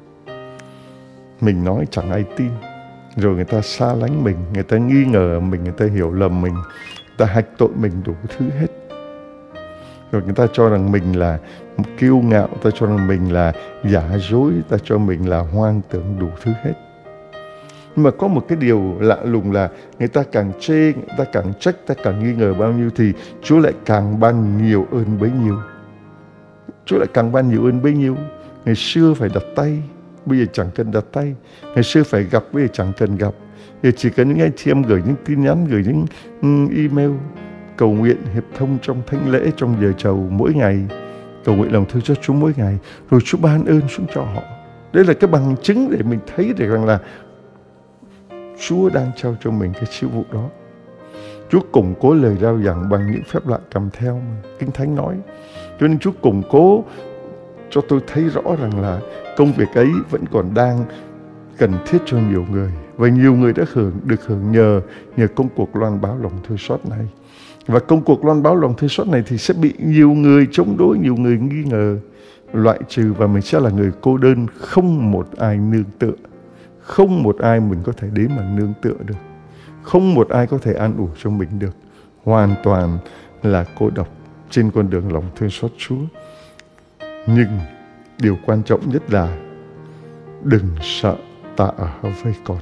Mình nói chẳng ai tin, rồi người ta xa lánh mình, người ta nghi ngờ mình, người ta hiểu lầm mình, người ta hạch tội mình đủ thứ hết. Rồi người ta cho rằng mình là kiêu ngạo, ta cho rằng mình là giả dối, ta cho mình là hoang tưởng, đủ thứ hết. Nhưng mà có một cái điều lạ lùng là người ta càng chê, người ta càng trách, ta càng nghi ngờ bao nhiêu thì Chúa lại càng ban nhiều ơn bấy nhiêu. Chúa lại càng ban nhiều ơn bấy nhiêu. Ngày xưa phải đặt tay, bây giờ chẳng cần đặt tay. Ngày xưa phải gặp, bây giờ chẳng cần gặp. Giờ chỉ cần những anh chị em gửi những tin nhắn, gửi những email cầu nguyện hiệp thông trong thánh lễ, trong giờ chầu mỗi ngày, cầu nguyện lòng thương cho Chúa mỗi ngày, rồi Chúa ban ơn xuống cho họ. Đây là cái bằng chứng để mình thấy được rằng là Chúa đang trao cho mình cái sứ vụ đó. Chúa củng cố lời rao giảng bằng những phép lạ kèm theo mà Kinh Thánh nói. Cho nên Chúa củng cố cho tôi thấy rõ rằng là công việc ấy vẫn còn đang cần thiết cho nhiều người. Và nhiều người đã hưởng, được hưởng nhờ nhờ công cuộc loan báo lòng thương xót này. Và công cuộc loan báo lòng thương xót này thì sẽ bị nhiều người chống đối, nhiều người nghi ngờ, loại trừ, và mình sẽ là người cô đơn, không một ai nương tựa. Không một ai mình có thể đến mà nương tựa được. Không một ai có thể an ủi cho mình được. Hoàn toàn là cô độc trên con đường lòng thương xót Chúa. Nhưng điều quan trọng nhất là đừng sợ, ta ở với con.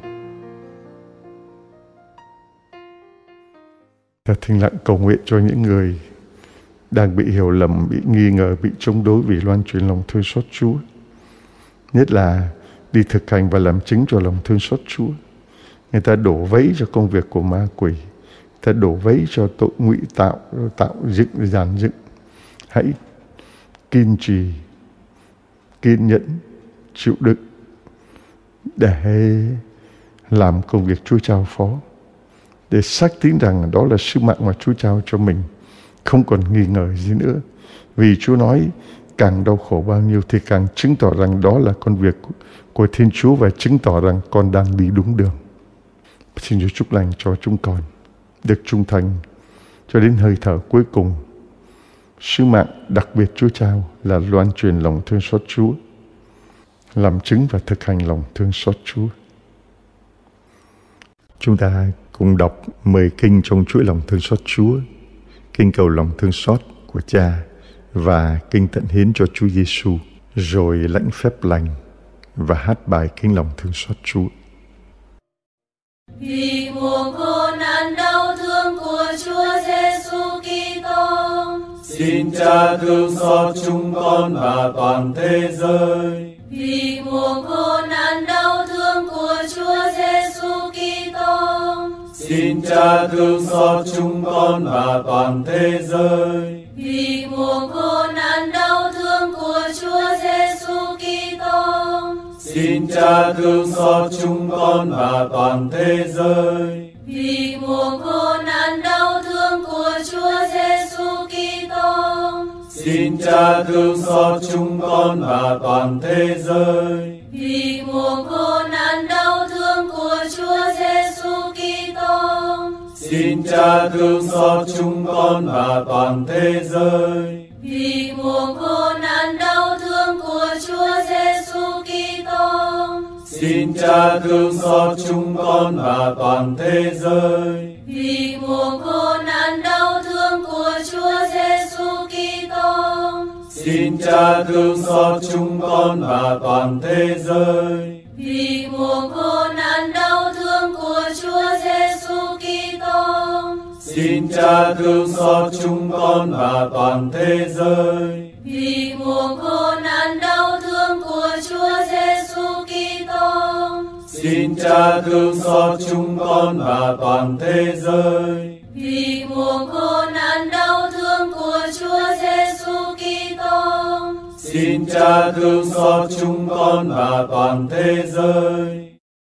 Ta thinh lặng cầu nguyện cho những người đang bị hiểu lầm, bị nghi ngờ, bị chống đối vì loan truyền lòng thương xót Chúa. Nhất là đi thực hành và làm chứng cho lòng thương xót Chúa. Người ta đổ vấy cho công việc của ma quỷ, người ta đổ vấy cho tội ngụy tạo, tạo dựng, dàn dựng. Hãy kiên trì kiên nhẫn, chịu đựng để làm công việc Chúa trao phó, để xác tín rằng đó là sứ mạng mà Chúa trao cho mình, không còn nghi ngờ gì nữa. Vì Chúa nói càng đau khổ bao nhiêu thì càng chứng tỏ rằng đó là công việc của Thiên Chúa và chứng tỏ rằng con đang đi đúng đường. Xin Chúa chúc lành cho chúng con được trung thành cho đến hơi thở cuối cùng. Sứ mạng đặc biệt Chúa trao là loan truyền lòng thương xót Chúa, làm chứng và thực hành lòng thương xót Chúa. Chúng ta cùng đọc mười kinh trong chuỗi lòng thương xót Chúa, kinh cầu lòng thương xót của Cha và kinh tận hiến cho Chúa Giêsu, rồi lãnh phép lành và hát bài kinh lòng thương xót Chúa. Vì mùa khổ nạn đau thương của Chúa Giêsu Kitô, xin Cha thương xót chúng con và toàn thế giới. Vì mùa khổ nạn đau thương của Chúa Giêsu Kitô, xin Cha thương xót chúng con và toàn thế giới. Vì mùa khổ nạn đau thương của Chúa Giêsu Kitô, xin Cha thương xót chúng con và toàn thế giới. Vì mùa khổ nạn đau thương của Chúa Giêsu Kitô, xin Cha thương xót chúng con và toàn thế giới. Vì mùa khổ nạn đau thương của Chúa Giêsu Kitô, xin Cha thương xót chúng con và toàn thế giới. Vì mùa khổ nạn đau thương của Chúa Giêsu Kitô, xin Cha thương xót chúng con và toàn thế giới. Vì mùa khổ nạn đau thương của Chúa Giêsu Kitô, xin Cha thương xót chúng con và toàn thế giới. Vì mùa khổ nạn đau thương của Chúa Giêsu Kitô, xin Cha thương xót chúng con và toàn thế giới. Vì mùa khổ nạn đau thương của Chúa Giêsu Kitô, xin Cha thương xót chúng con và toàn thế giới. Vì mùa khổ nạn đau thương của Chúa Giêsu Kitô, xin Cha thương xót chúng con và toàn thế giới.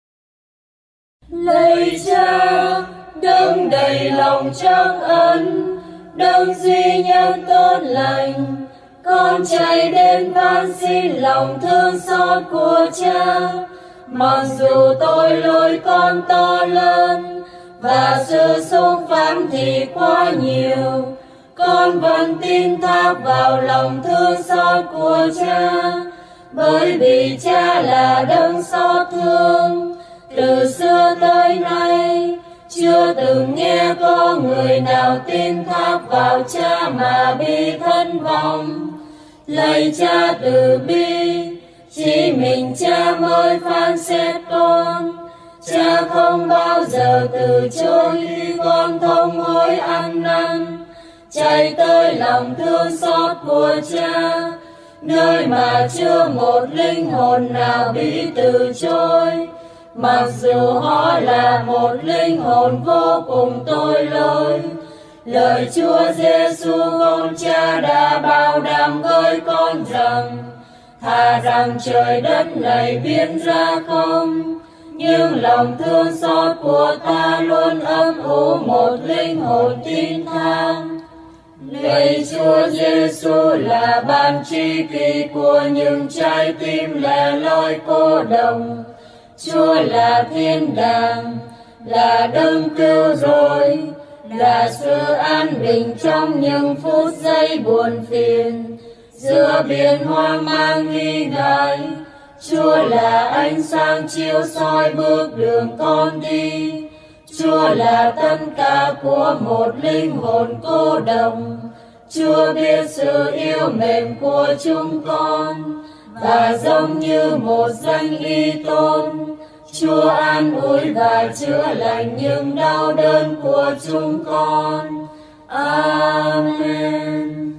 Lạy Cha, đấng đầy lòng trắc ân, đấng duy nhất tốt lành, con chạy đến van xin lòng thương xót của Cha. Mặc dù tội lỗi con to lớn và sự xúc phạm thì quá nhiều, con vẫn tin thác vào lòng thương xót của Cha, bởi vì Cha là đấng xót thương. Từ xưa tới nay, chưa từng nghe có người nào tin thác vào Cha mà bị thất vọng. Lạy Cha từ bi, chỉ mình Cha mới phán xét con. Cha không bao giờ từ chối khi con thống hối ăn năn, chạy tới lòng thương xót của Cha, nơi mà chưa một linh hồn nào bị từ chối, mặc dù họ là một linh hồn vô cùng tội lỗi. Lời Chúa Giêsu con Cha đã bảo đảm với con rằng, thà rằng trời đất này biến ra không, nhưng lòng thương xót của ta luôn ấp ủ một linh hồn tin thang. Lạy Chúa Giêsu là ban tri kỷ của những trái tim lẻ loi cô đồng. Chúa là thiên đàng, là đấng cứu rỗi, là sự an bình trong những phút giây buồn phiền giữa biển hoang mang nghi ngại. Chúa là ánh sáng chiếu soi bước đường con đi. Chúa là tất cả của một linh hồn cô đồng. Chúa biết sự yêu mến của chúng con, và giống như một danh y tôn, Chúa an ủi và chữa lành những đau đớn của chúng con. Amen.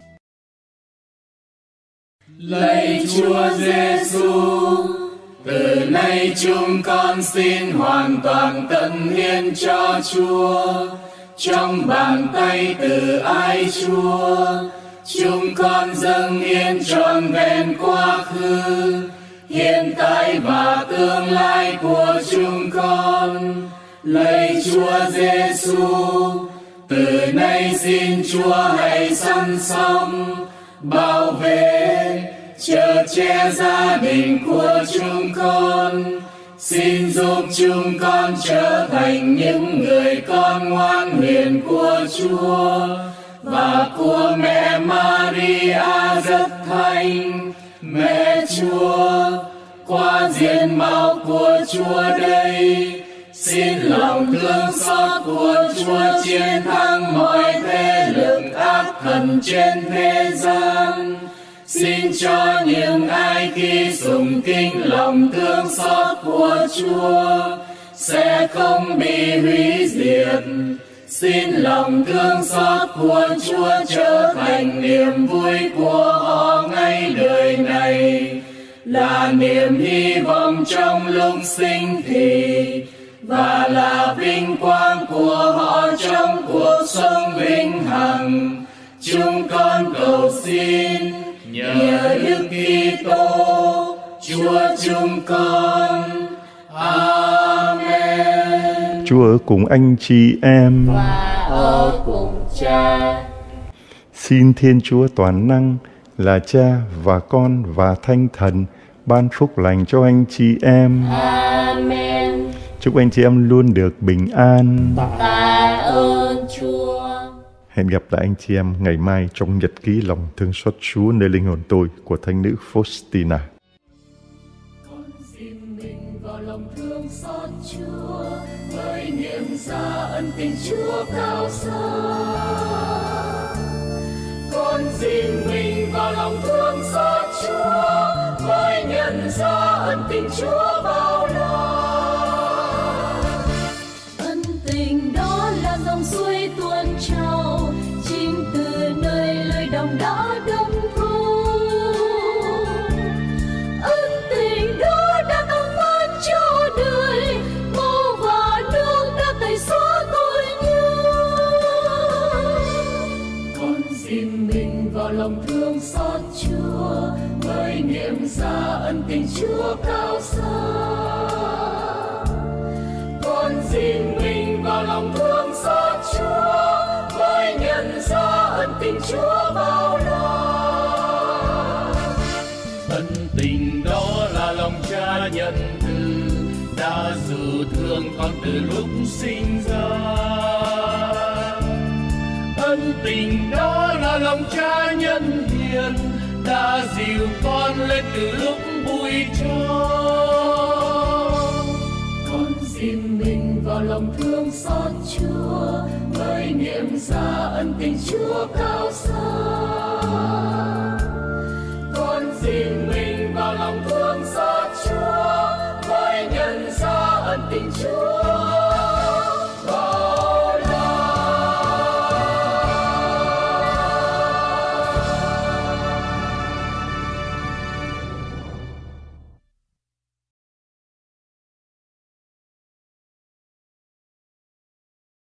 Lạy Chúa Giêsu, từ nay chúng con xin hoàn toàn tận hiến cho Chúa, trong bàn tay từ ái Chúa, chúng con dâng hiến trọn vẹn quá khứ, hiện tại và tương lai của chúng con. Lạy Chúa Giêsu, từ nay xin Chúa hãy săn sóc, bảo vệ, chở che gia đình của chúng con. Xin giúp chúng con trở thành những người con ngoan hiền của Chúa và của mẹ Maria rất thánh. Mẹ Chúa, qua diện mạo của Chúa đây, xin lòng thương xót của Chúa chiến thắng mọi thế lực ác thần trên thế gian. Xin cho những ai khi sùng kính lòng thương xót của Chúa sẽ không bị hủy diệt. Xin lòng thương xót của Chúa trở thành niềm vui của họ ngay đời này, là niềm hy vọng trong lúc sinh thì, và là vinh quang của họ trong cuộc sống vĩnh hằng. Chúng con cầu xin nhờ Đức Kitô Chúa chúng con. Amen. Chúa ở cùng anh chị em Và ở cùng Cha. Xin Thiên Chúa toàn năng là Cha và Con và Thánh Thần ban phúc lành cho anh chị em. Amen. Chúc anh chị em luôn được bình an. Tạ ơn Chúa. Hẹn gặp lại anh chị em ngày mai trong nhật ký lòng thương xót Chúa nơi linh hồn tôi của Thánh nữ Faustina. Con xin mình vào lòng thương xót Chúa, với niềm xa ân tình Chúa cao xa. Con xin mình vào lòng thương xót Chúa, với nhận ra ân tình Chúa bao la. Ân tình đó là dòng suối tuôn trào, chính từ nơi lời đồng đã đâm thu. Ân tình đó đã tắm phát cho đời, máu và nước đã tẩy xóa tội nhân. Con xin mình vào lòng thương xót Chúa, với niềm xa ân tình Chúa cao xa. Con xin mình vào lòng thương xót Chúa, với nhận ra ân tình Chúa bao la. Ân tình đó là lòng Cha nhân từ, đã dự thương con từ lúc sinh ra. Ân tình đó là lòng Cha nhân hiền, đã dìu con lên từ lúc bụi tro. Con xin mình vào lòng thương xót Chúa, với niềm xa ân tình Chúa cao xa.